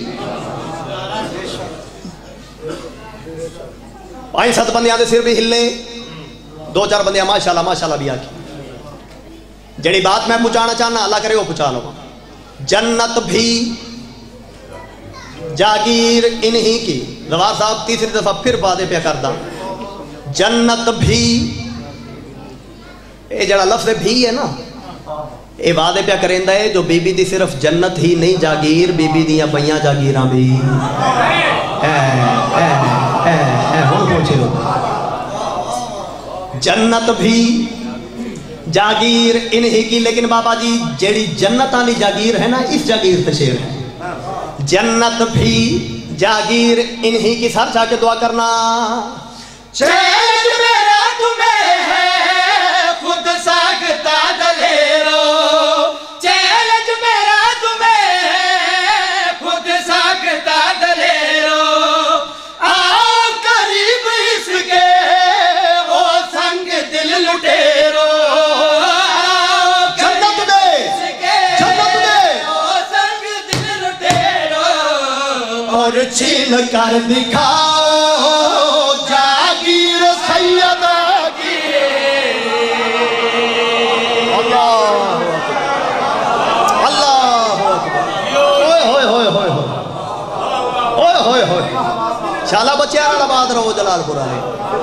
पांच सत बंदियां दे सिर भी हिले, दो चार बंदियां माशाल्लाह माशाल्लाह भी आखी। जड़ी बात मैं पहुंचाना चाहना अल्लाह करे वो पहुंचा लो। जन्नत भी जागीर इन्हीं की। रवार साहब तीसरी दफा फिर वादे पे करदा, जन्नत भी, ये जड़ा लफ्ज़ भी है ना, ये वादे पे करेंदा है जो बीबी दी सिर्फ जन्नत ही नहीं जागीर, बीबी दियां पईयां जागीरां भी ए ए ए ए हुण पहुंचे लोग। जन्नत भी जागीर इन्हीं की, लेकिन बाबा जी जेड़ी जन्नत वाली जागीर है ना, इस जागीर पे शेर है। जन्नत भी जागीर इन्हीं की। सर जाके दुआ करना। चैलेंज मेरा तुम्हें है खुद साखता दलेरो, चैलेंज मेरा तुम्हें है खुद साखता दलेरो, आओ करीब इसके ओ संग दिल लुटेरो, जन्नत दे, जन्नत दे, ओ संग दिल लुटेरो, और छीन कर दिखाओ जागीर सैयदा की। अल्लाह अल्लाह ओए होए होए होए ओए होए होए। शाला बच्चे वाला बात रहो जलालपुर वाले।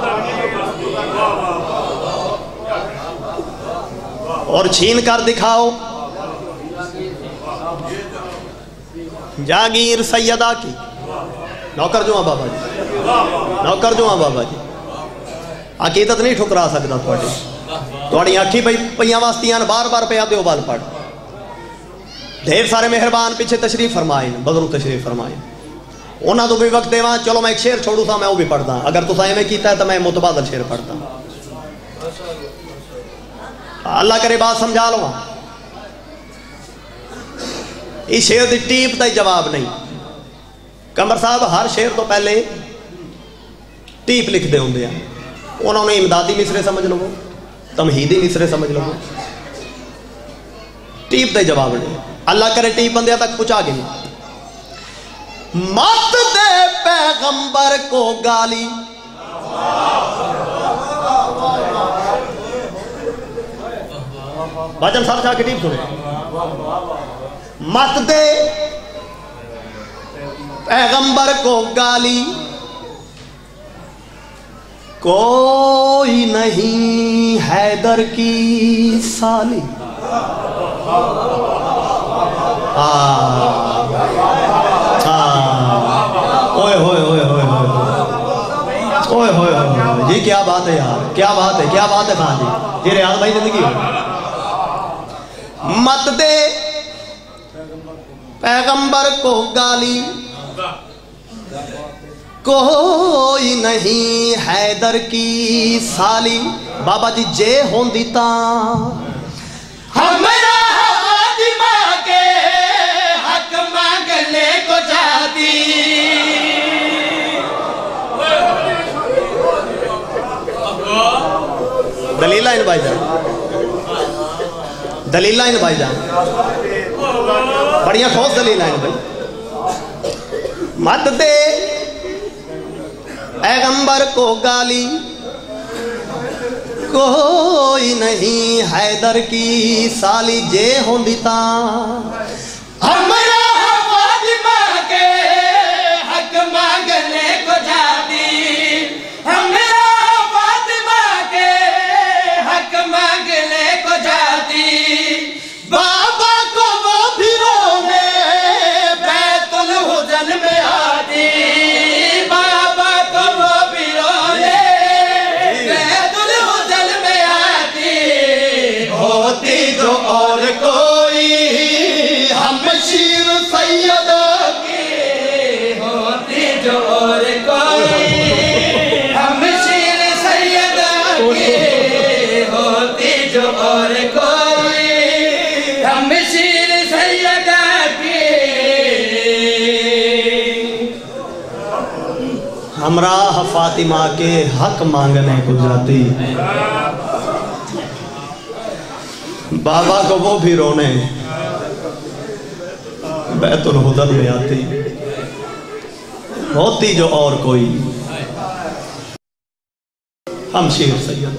और छीन कर दिखाओ जागीर सैयदा की। नौकर जो हाँ बाबा जी, नौकर जो हाँ बाबा जी, अकीदत नहीं ठुकरा सकता थोड़ी थोड़ी अखी पई पईयां वास्तियां बार बार पे आते हो बाल पढ़। ढेर सारे मेहरबान पीछे तशरीफ फरमाए, बदरू तशरीफ फरमाए, उन्होंने तो भी वक्त देवा। चलो मैं एक शेर छोड़ू था, मैं वो भी पढ़ता। अगर तुम एवं किया है तो मैं मुतबादल शेर पढ़ता। अल्लाह करे बात समझा लो। इस शेर की टीप का जवाब नहीं। कमर साहब हर शेर तो पहले टीप लिखते होंगे, उन्होंने इमदादी मिसरे समझ लो, तमहीदी मिसरे समझ लो, टीप का जवाब नहीं। अल्लाह करे टीप बंदे तक पहुंचा गई। मत दे पैगंबर को गाली, भाजन साहब जाके टीप सुने। मत दे पैगंबर को गाली, कोई नहीं हैदर की साली। आ हाँ ओए होए होए होए होए ओए होए होए जी क्या बात है यार, क्या बात है, क्या बात है खान जी, ये रियाज भाई जिंदगी मत दे पैगंबर को गाली, कोई नहीं हैदर की साली। बाबा जी जे होंदी ता हमरा दिमागे हक मांगने को जाती। दलीला इन भाईजान, दलीला इन भाईजान, बढ़िया ठोस दलीला इन भाई। मत दे पैगंबर को गाली, कोई नहीं हैदर की साली जे होंदी ता हमरा फातिमा के हक मांगने को जाती। हमरा फातिमा के हक मांगने को जाती। बाबा को वो भी रोने बैतुल हुजन में आती। बाबा को वो भी रोने बैतुल हुजन में आती। होती जो और कोई हम शीर सैयद की, होती जो और कोई हम शीर सैयद की, होती जो और कोई हम शीर सैयद की। हमरा फातिमा के हक मांगने को जाती, बाबा को वो भी रोने बैतुल हुदन में आती। होती जो और कोई हम शेर सैयद।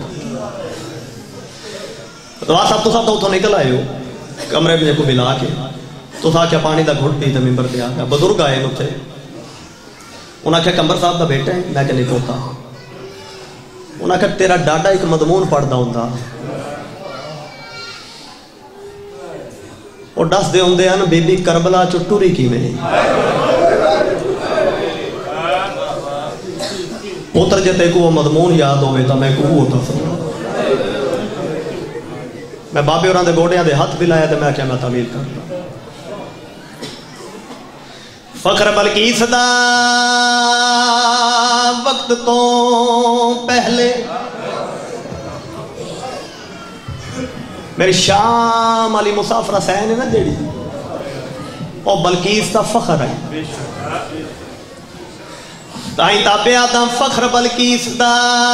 तो आ सब तो सब तो उतो निकल आए हो कमरे में को बिला के तो क्या पानी का घुट पी तो मिंबर पे आ गया। बजुर्ग आए उत्थे, उन्हें आख्या कंबर साहब का बेटा है, मैं क्या नहीं पोता। उन्हें आख्या तेरा डाडा एक मजमून पढ़ता होंदा, और दसते होंगे हैं बीबी करबला चो टुरी किवें। पुत्र जे तेको वो मजमून याद होवे तो मैं को दस। मैं बाबे होरां दे गोडियां दे हथ भी लाया तो मैं क्या मैं तामील करता। फखर बल्कीस दा वक्त तो पहले मेरी शाम वाली मुसाफरा सैन है ना जेड़ी, और बल्कीस का फखर है। ताई ताबिया दा फखर बल्कीस दा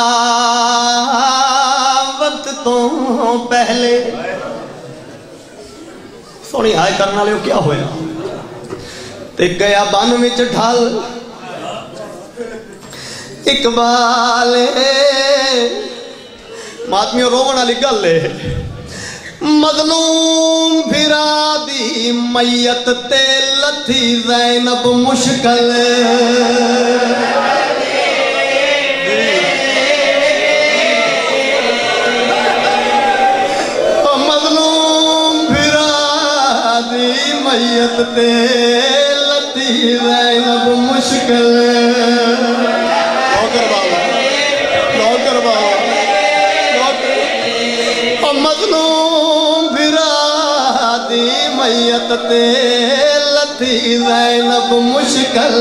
वक्त तो पहले। सोनी हाय करने वाले क्या होया ते गया बन विच ढल इकबाल। मातमियों रोवण वाली गल है, मजलूम फिरा दी मैयत ते लथी ज़ैनब मुश्किल। मजलूम फिरा दी मैयत ते लथी ज़ैनब मुश्किल। नौकर बाबा, नौकर बाबा, मजलूम फिरा दी मैयत ते लथी ज़ैनब मुश्किल।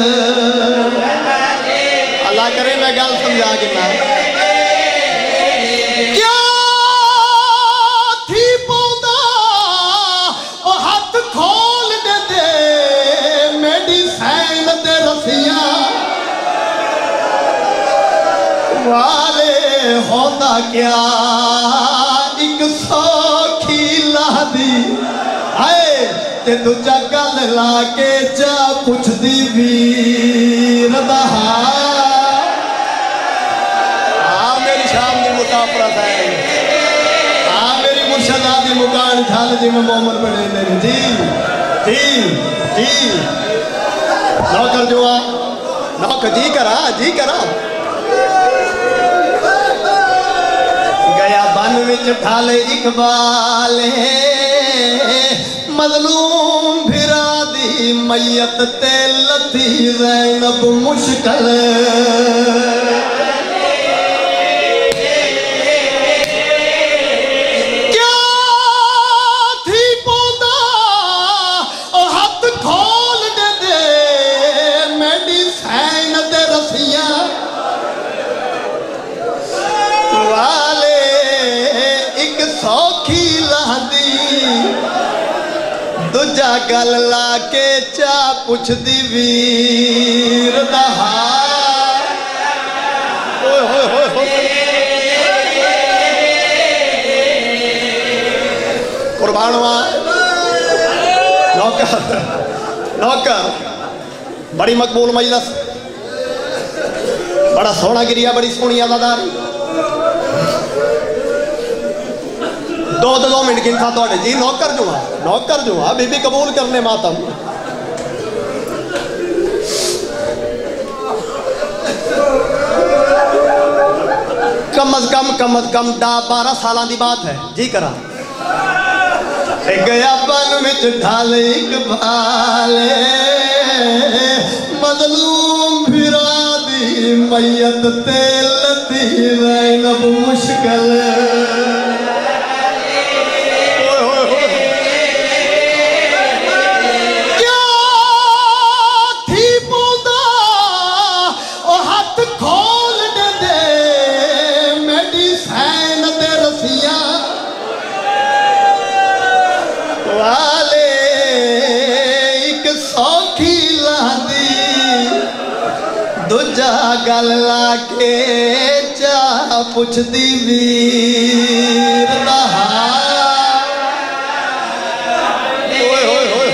अल्लाह करे मैं गल समझा के ना क्या थी पौधा ओ हाथ खोल दे दे मेडिसिन ते रसियां वाले होता क्या एक सौखी लादी आए ते दूजा गल ला के चा पुछदी वीर दा हाल। मेरी शाम दी मुसाफरा है, हाँ मेरी मुर्शदा दी मुकान झाल जी में मोहम्मद बड़े ने जी जी जी। नौकर जो आ नौकर जी करा जी करा गया बन विच ढाले इकबाल। मजलूम फिरा दी दी मैयत ते लथी ज़ैनब मुश्किल क्या थी पौधा हाथ खोल दे दे मेडिसिन दे रसिया वाले एक सौखी लादी दूजा गल ला के चा पुछदी वीर दा हाल ओए होए होए होए कुर्बानवा नौकर नौकर बड़ी मकबूल मजलिस बड़ा सोहना गिरिया बड़ी सोहनी अदादारी दो दो दो मिनट गिनता थोड़े जी नौकर जो आ नौकर जो आ बीबी कबूल करने मातम कम अज कम कम अज कम दा बारह साल की बात है जी करा गया बन विच ढाल इकबाले मजलूम फिरा दी मैयत ते लथी ज़ैनब मुश्किल दूजा गल ला के चा पुछदी वीर दा हाल ओए होए होए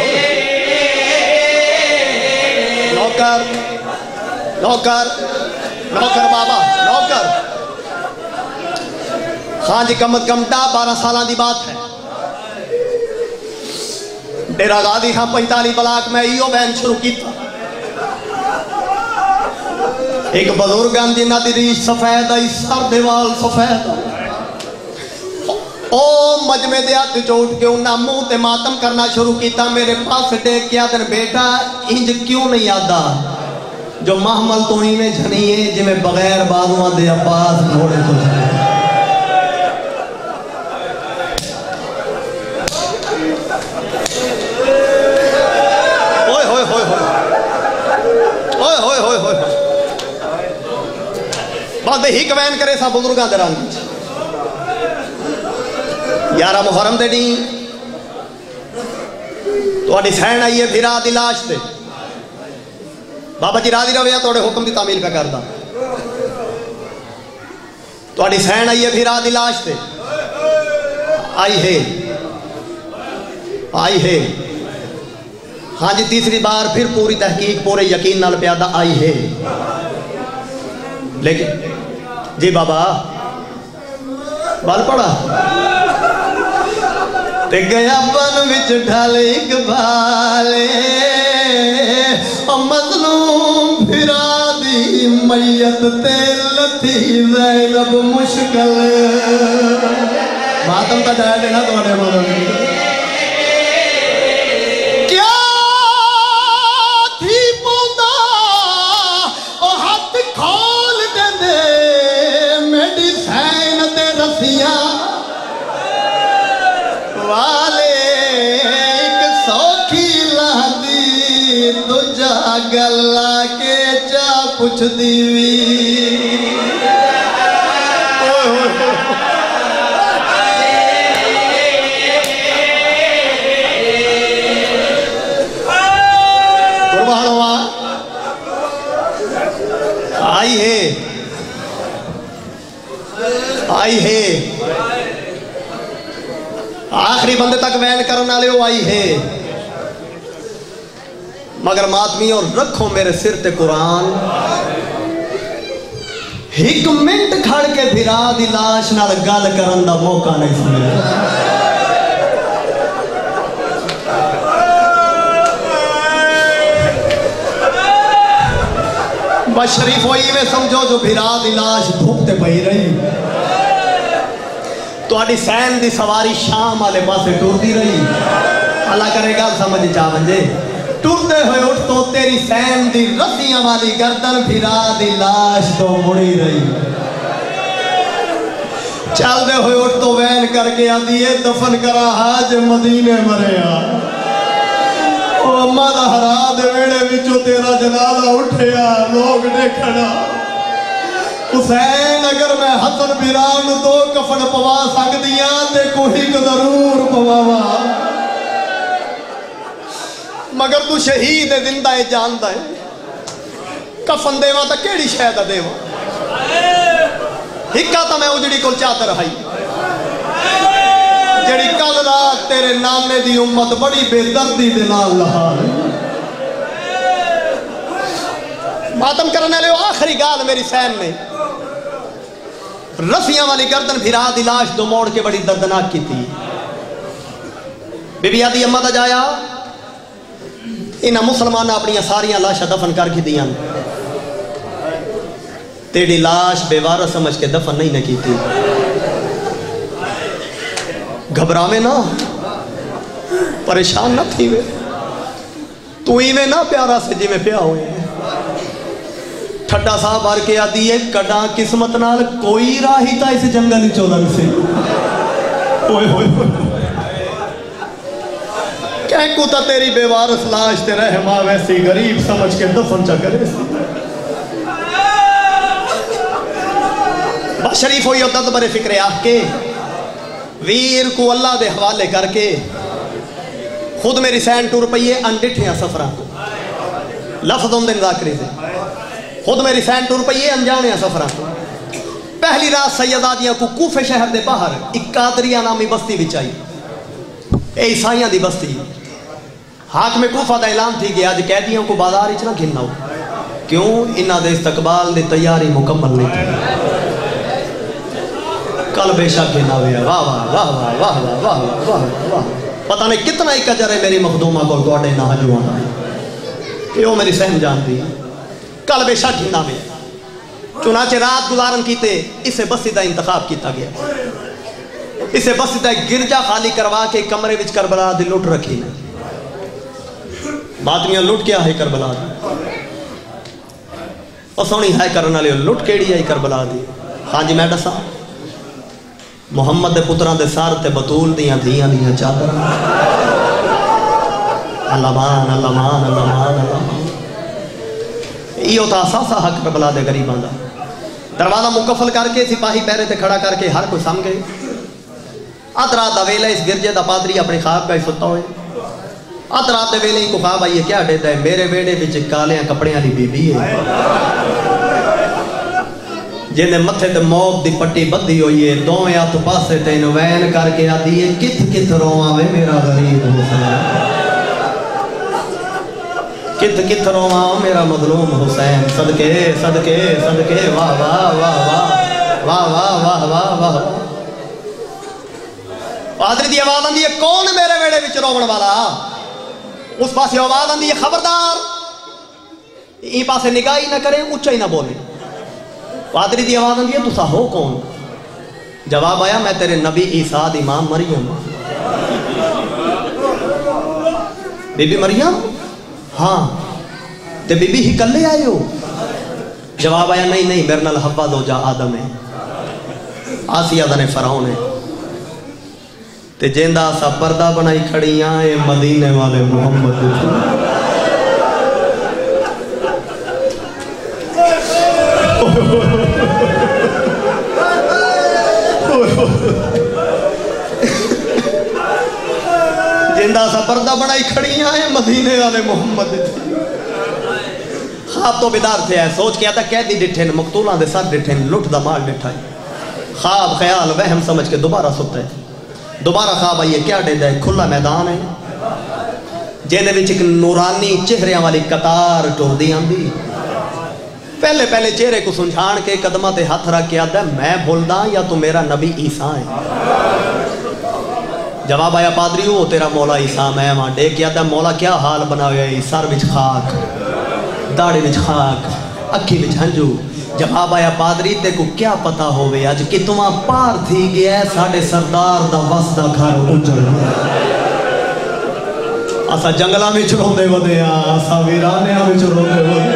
नौकर नौकर नौकर बाबा नौकर हाँ जी कम अज कम दा बारह साल की बात है डेरा गादी हाँ पैंताली ब्लाक में इो बैन शुरू किया एक बुजुर्ग जिन्हों की रीछ सफेद आई सर देवाल सफेद ओ मजमे दे हथ चोट के उन्हें मुंह ते मातम करना शुरू किया मेरे पास टेक के आदन बेटा इंज क्यों नहीं आता जो महमल तो इवें झनीए जिमें बगैर बाजुआ दे अब्बास घोड़े तो ओए होए होए होए ओए होए होए होए बस ही कवैन करे सा बुजुर्गों के रंग ग्यारह मुहर्रम दे दी थोड़ी सैन आई है फिरा दी लाश ते बाबा जी राजी रवे थोड़े हुक्म की तामील पे करदा थोड़ी सैन आई है फिरा दी लाश ते आई है आई है हाँ जी तीसरी बार फिर पूरी तहकीक पूरे यकीन नाल प्यादा आई है लेकिन जी बाबा बल पड़ा ते गया बन विच ढल इकबाले मजलूम फिरा दी मैयत ते लथी ज़ैनब मुश्किल मातम का जाया देना तुम्हारे मदद वाले एक सौखी लादी दूजा गला के चा पुछदी कुर्बानवा आई है आई है आखिरी बंदे तक वैन करने वाले वो आई है मगर मातमी और रखो मेरे सिर ते कुरान एक मिनट खड़ के फिरा दी लाश नाल गल करन दा मौका नहीं सुनिया बस शरीफ होई में समझो जो फिरा दी लाश धूप ते पई रही तो सैन की सवारी शाम वाले पासे टुरती रही अल्लाह करे गल समझ चा वंजे टुरते हुए उठ तो तेरी सैन दी रस्सियां वाली गर्दन फिरा दी लाश तो मुड़ी रही। चलते हुए उठ तो वैन करके आदि ये दफन करा हाज मदीने मरिया। ओ अम्मा दा हरा दे वेड़े विचों तेरा जनाजा उठिया लोग देखना। हुसैन अगर मैं हसन बिरान दो कफन पवा सकदियां ते कोई को जरूर पवावा, मगर तू शहीद जिंदा है जानदा है। कफन देवा तो केड़ी शै दा देवा, हिक्का तो मैं उजड़ी को चादर रही जड़ी कल रात तेरे नाने दी उम्मत बड़ी बेदर्दी दे नाल लहा। मातम करने वाले आखिरी गाल मेरी सैन ने रस्सियां वाली गर्दन फिरा दी लाश दो मोड़ के बड़ी दर्दनाक की थी। बीबी आदि अम्मा दा जाया इन्हां मुसलमान अपनी सारियां लाशां दफन करके दियां। तेरी लाश बेवारस समझ के दफन नहीं न की थी। घबरावे ना, परेशान ना थी वे, तू इवें ना प्यारा से जिवें प्या हुए। ठड्डा साहब भर के आदि है कड़ा किस्मत नाल कोई राही था इस जंगल चोलन से। ओए होए कह को ता तेरी बेवारस लाश ते रहमा वैसी गरीब समझ के दफन चा करे। शरीफ हो दर्द बड़े फिक्रे आके वीर को अल्लाह दे हवाले करके खुद मेरी सैन टुर पईए अनडिठिया सफर को लफ्ज होंदे जाकरी से। खुद मेरी सैन टुर पईए अनजाने सफर को। पहली रात सैयदादियां को कूफे शहर के बाहर एक कादरिया नामी बस्ती विच आई। ए ईसाइयां दी बस्ती। हाकिम कूफा का ऐलान थी गया अज कैदियों को बाजार च ना गिनना। क्यों? इन्हां दे इस्तकबाल दी तैयारी मुकम्मल नहीं थी। कल बेशक गिना हुआ। वाह वाह वाह वाह वाह वाह वाह वाह वाह। पता नहीं कितना ही कजर है मेरी मखदूमा को तुहाडे ना जुआना। यो मेरी सहन जानती है। कल बेशक गिना हुआ। चुनाचे रात गुजारन कीते इसे बस्ती का इंतखाब किया गया। इसे बस्ती का गिरजा खाली करवा के कमरे विच करबला दी लुट रखी ने। बादमियां लुट क्या है करबला दी? और सोनी है करने वाले लुट केड़ी है करबला दी? हाँ जी मैं दसा मुहम्मद दे पुत्रां दे सर ते बतूल दियां धियां दियां चादर। अल्लामान अल्लामान अल्लामान अल्लामान। इहो तां असासा हक करबला दे गरीबां दा। दरवाजा मुकफल करके सिपाही पैरे ते खड़ा करके हर कोई सम गए। अध रात दा वेला इस गिरजे दा पादरी अपने ख्वाब का सुता होए। अध रात दे वेले को ख्वाब आई है क्या डेदा है मेरे वेड़े विच कालियां कपड़े वाली बीबी है जिन्हें मथे ते मौत दी पट्टी बंधी हुई है। दोवें हथ पासे तेन वैन करके आदि है कित कित रोवां वे मेरा गरीब हुसैन। कित कित रोवां मेरा मजलूम हुसैन। सदके सदके सदके वाह वाह वाह वाह वाह वाह वाह वाह वाह। पादरी दी आवाज आंदी है कौन मेरे वेड़े विच रोवण वाला? उस पासे आवाज आंदी है खबरदार ई पासे निगाह ही ना करे उच्चा ही ना बोले। पादरी की आवाज आती है तुसा हो कौन? जवाब आया मैं तेरे नबी ईसा दी मां मरियम। बीबी मरियम? हाँ ते बीबी ही कल्ले आए हो? जवाब आया नहीं नहीं मेरे नाल हव्वा दो जा आदम है आसिया दा ने फराउन है ते जेंदा सा पर्दा बनाई खड़ियां ए मदीने वाले मोहम्मद। जिंदा सा पर्दा बनाई खड़ियां है मदीने वाले मोहम्मद। ख्वाब तो बेदार थे सोच के आता कैदी डिठे ने मकतूलों के सर डिठे ने लुट दा माल डिठा है। ख्वाब ख्याल वहम समझ के दोबारा सुता है। दोबारा ख्वाब आई है क्या डेदा है खुला मैदान है जिहदे विच एक नूरानी चेहरियां वाली कतार टुरदी आंदी। पहले पहले चेहरे को सुझाण के कदमां ते हथ रख के आदा मैं बोलदा या तू मेरा नबी ईसा है? जवाब आया पादरी वो तेरा मौला ईसा मैं वहां डे के आदा मौला क्या हाल बना हुआ है? सर विच खाक दाढ़ी विच खाक अखी विच हंजू। जवाब आया पादरी ते को क्या पता होवे अज कितवा पार थी गया साडे सरदार दा वस दा घर उजड़। असा जंगलों में चुरोंदे वधे असा वीराने में चुरोंदे वधे।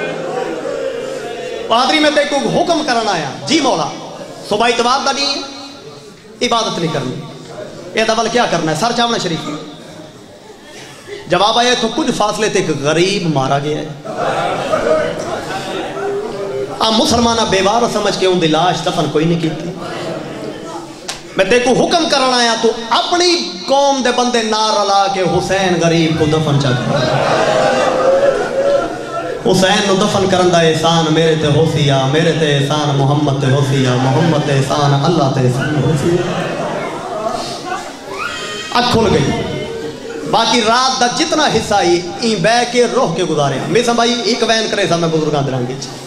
पादरी में तेको हुक्म करना आया जी मौला सुबह इतवार का नहीं इबादत नहीं करनी ये दबल क्या करना है सर चावना शरीफ। जवाब आया तो कुछ फासले तक गरीब मारा गया है। आ मुसलमान बेवार समझ के उनकी लाश दफन कोई नहीं की। मैं तेको हुक्म करना आया तो अपनी कौम दे बंदे ना रला के हुसैन गरीब को दफन चा कर। हुसैन नु दफन करन दा एहसान मेरे ते होसिया मेरे ते एहसान मुहम्मद ते होसिया मुहम्मद ते एहसान अल्लाह ते एहसान होसिया। अख खुल गई। बाकी रात दा जितना हिस्सा ही ई बह के रोह के गुजारे मिसा भाई एक वैन करे सा मैं बुजुर्गां दे रंग विच।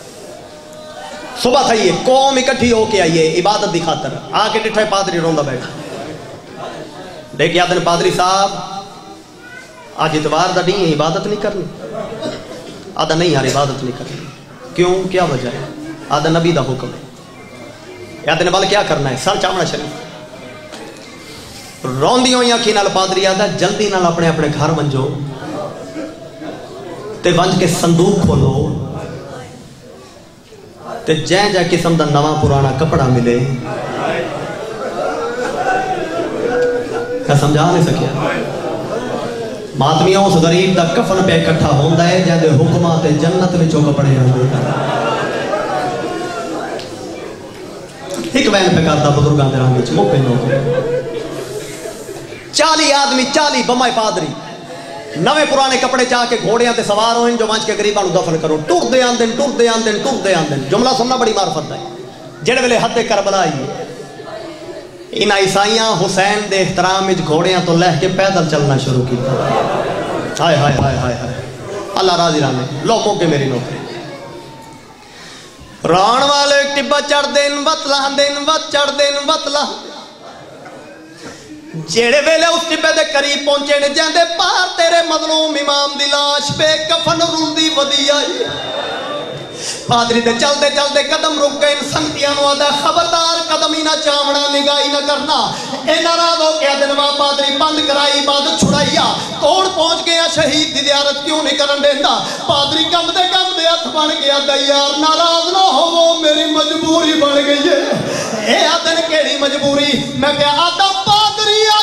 सुबह थी कौम इकट्ठी होके आई है इबादत की खातर आके डिठा पादरी रोंदा बैठा देख आदन पादरी साहब आज इतवार का नहीं इबादत नहीं करनी। आदा नहीं यार इबादत नहीं करनी। क्यों क्या वजह है? आदा नबी का हुक्म है। आदन बल क्या करना है सर चावना शरीफ। रोंदी हुई अखी नाल पादरी आदा जल्दी नाल अपने अपने घर वंजो ते वंज के संदूक खोलो ते जै जै किस्म का नवा पुराना कपड़ा मिले क्या समझा नहीं सकिया। मातमिया उस गरीब का कफन पे इकट्ठा होता है जैसे हुक्मा ते जन्नत विचों कपड़े आते। एक वैन पे करता बुजुर्गों के रंग मौके मौके चाली आदमी चाली बमाए पादरी नवे पुराने कपड़े चाह के घोड़िया से सवार हो जो मंच के गरीबों को दफन करो। टुरदे आंदे टुरदे आंदे टुरदे आंदे जुमला सुनना बड़ी मार्फत है। जेड़े वेले हद करबला आई इन ईसाइयां हुसैन के एहतराम में घोड़िया तो लह के पैदल चलना शुरू किया। हाय हाय हाय हाय हाय अल्लाह राजी राने लो मौके मेरी नौकरी राण वाले टिब्बा चढ़ देन वतला देन वत चढ़ देन वतला जेड़े वेले उस टिब्बे दे करीब पहुंचे ने जांदे पार तेरे मजलूम इमाम दी लाश पे कफन रुंदी वधी आई। पादरी दे चलते चलते कदम रुक गए। संगतियां नु आदा खबरदार कदम ही ना चावना निगाही ना करना। ए नाराज हो के दिन वा पादरी बंद कराई इबादत छुड़ाइया कौन पहुंच गया शहीद दी ज़ियारत क्यों नहीं करन देंदा। पादरी कमदे कमदे हथ बन गया यार नाराज ना होवो मेरी मजबूरी बन गई है। ए आदन केड़ी मजबूरी मैं क्या आदा पादरी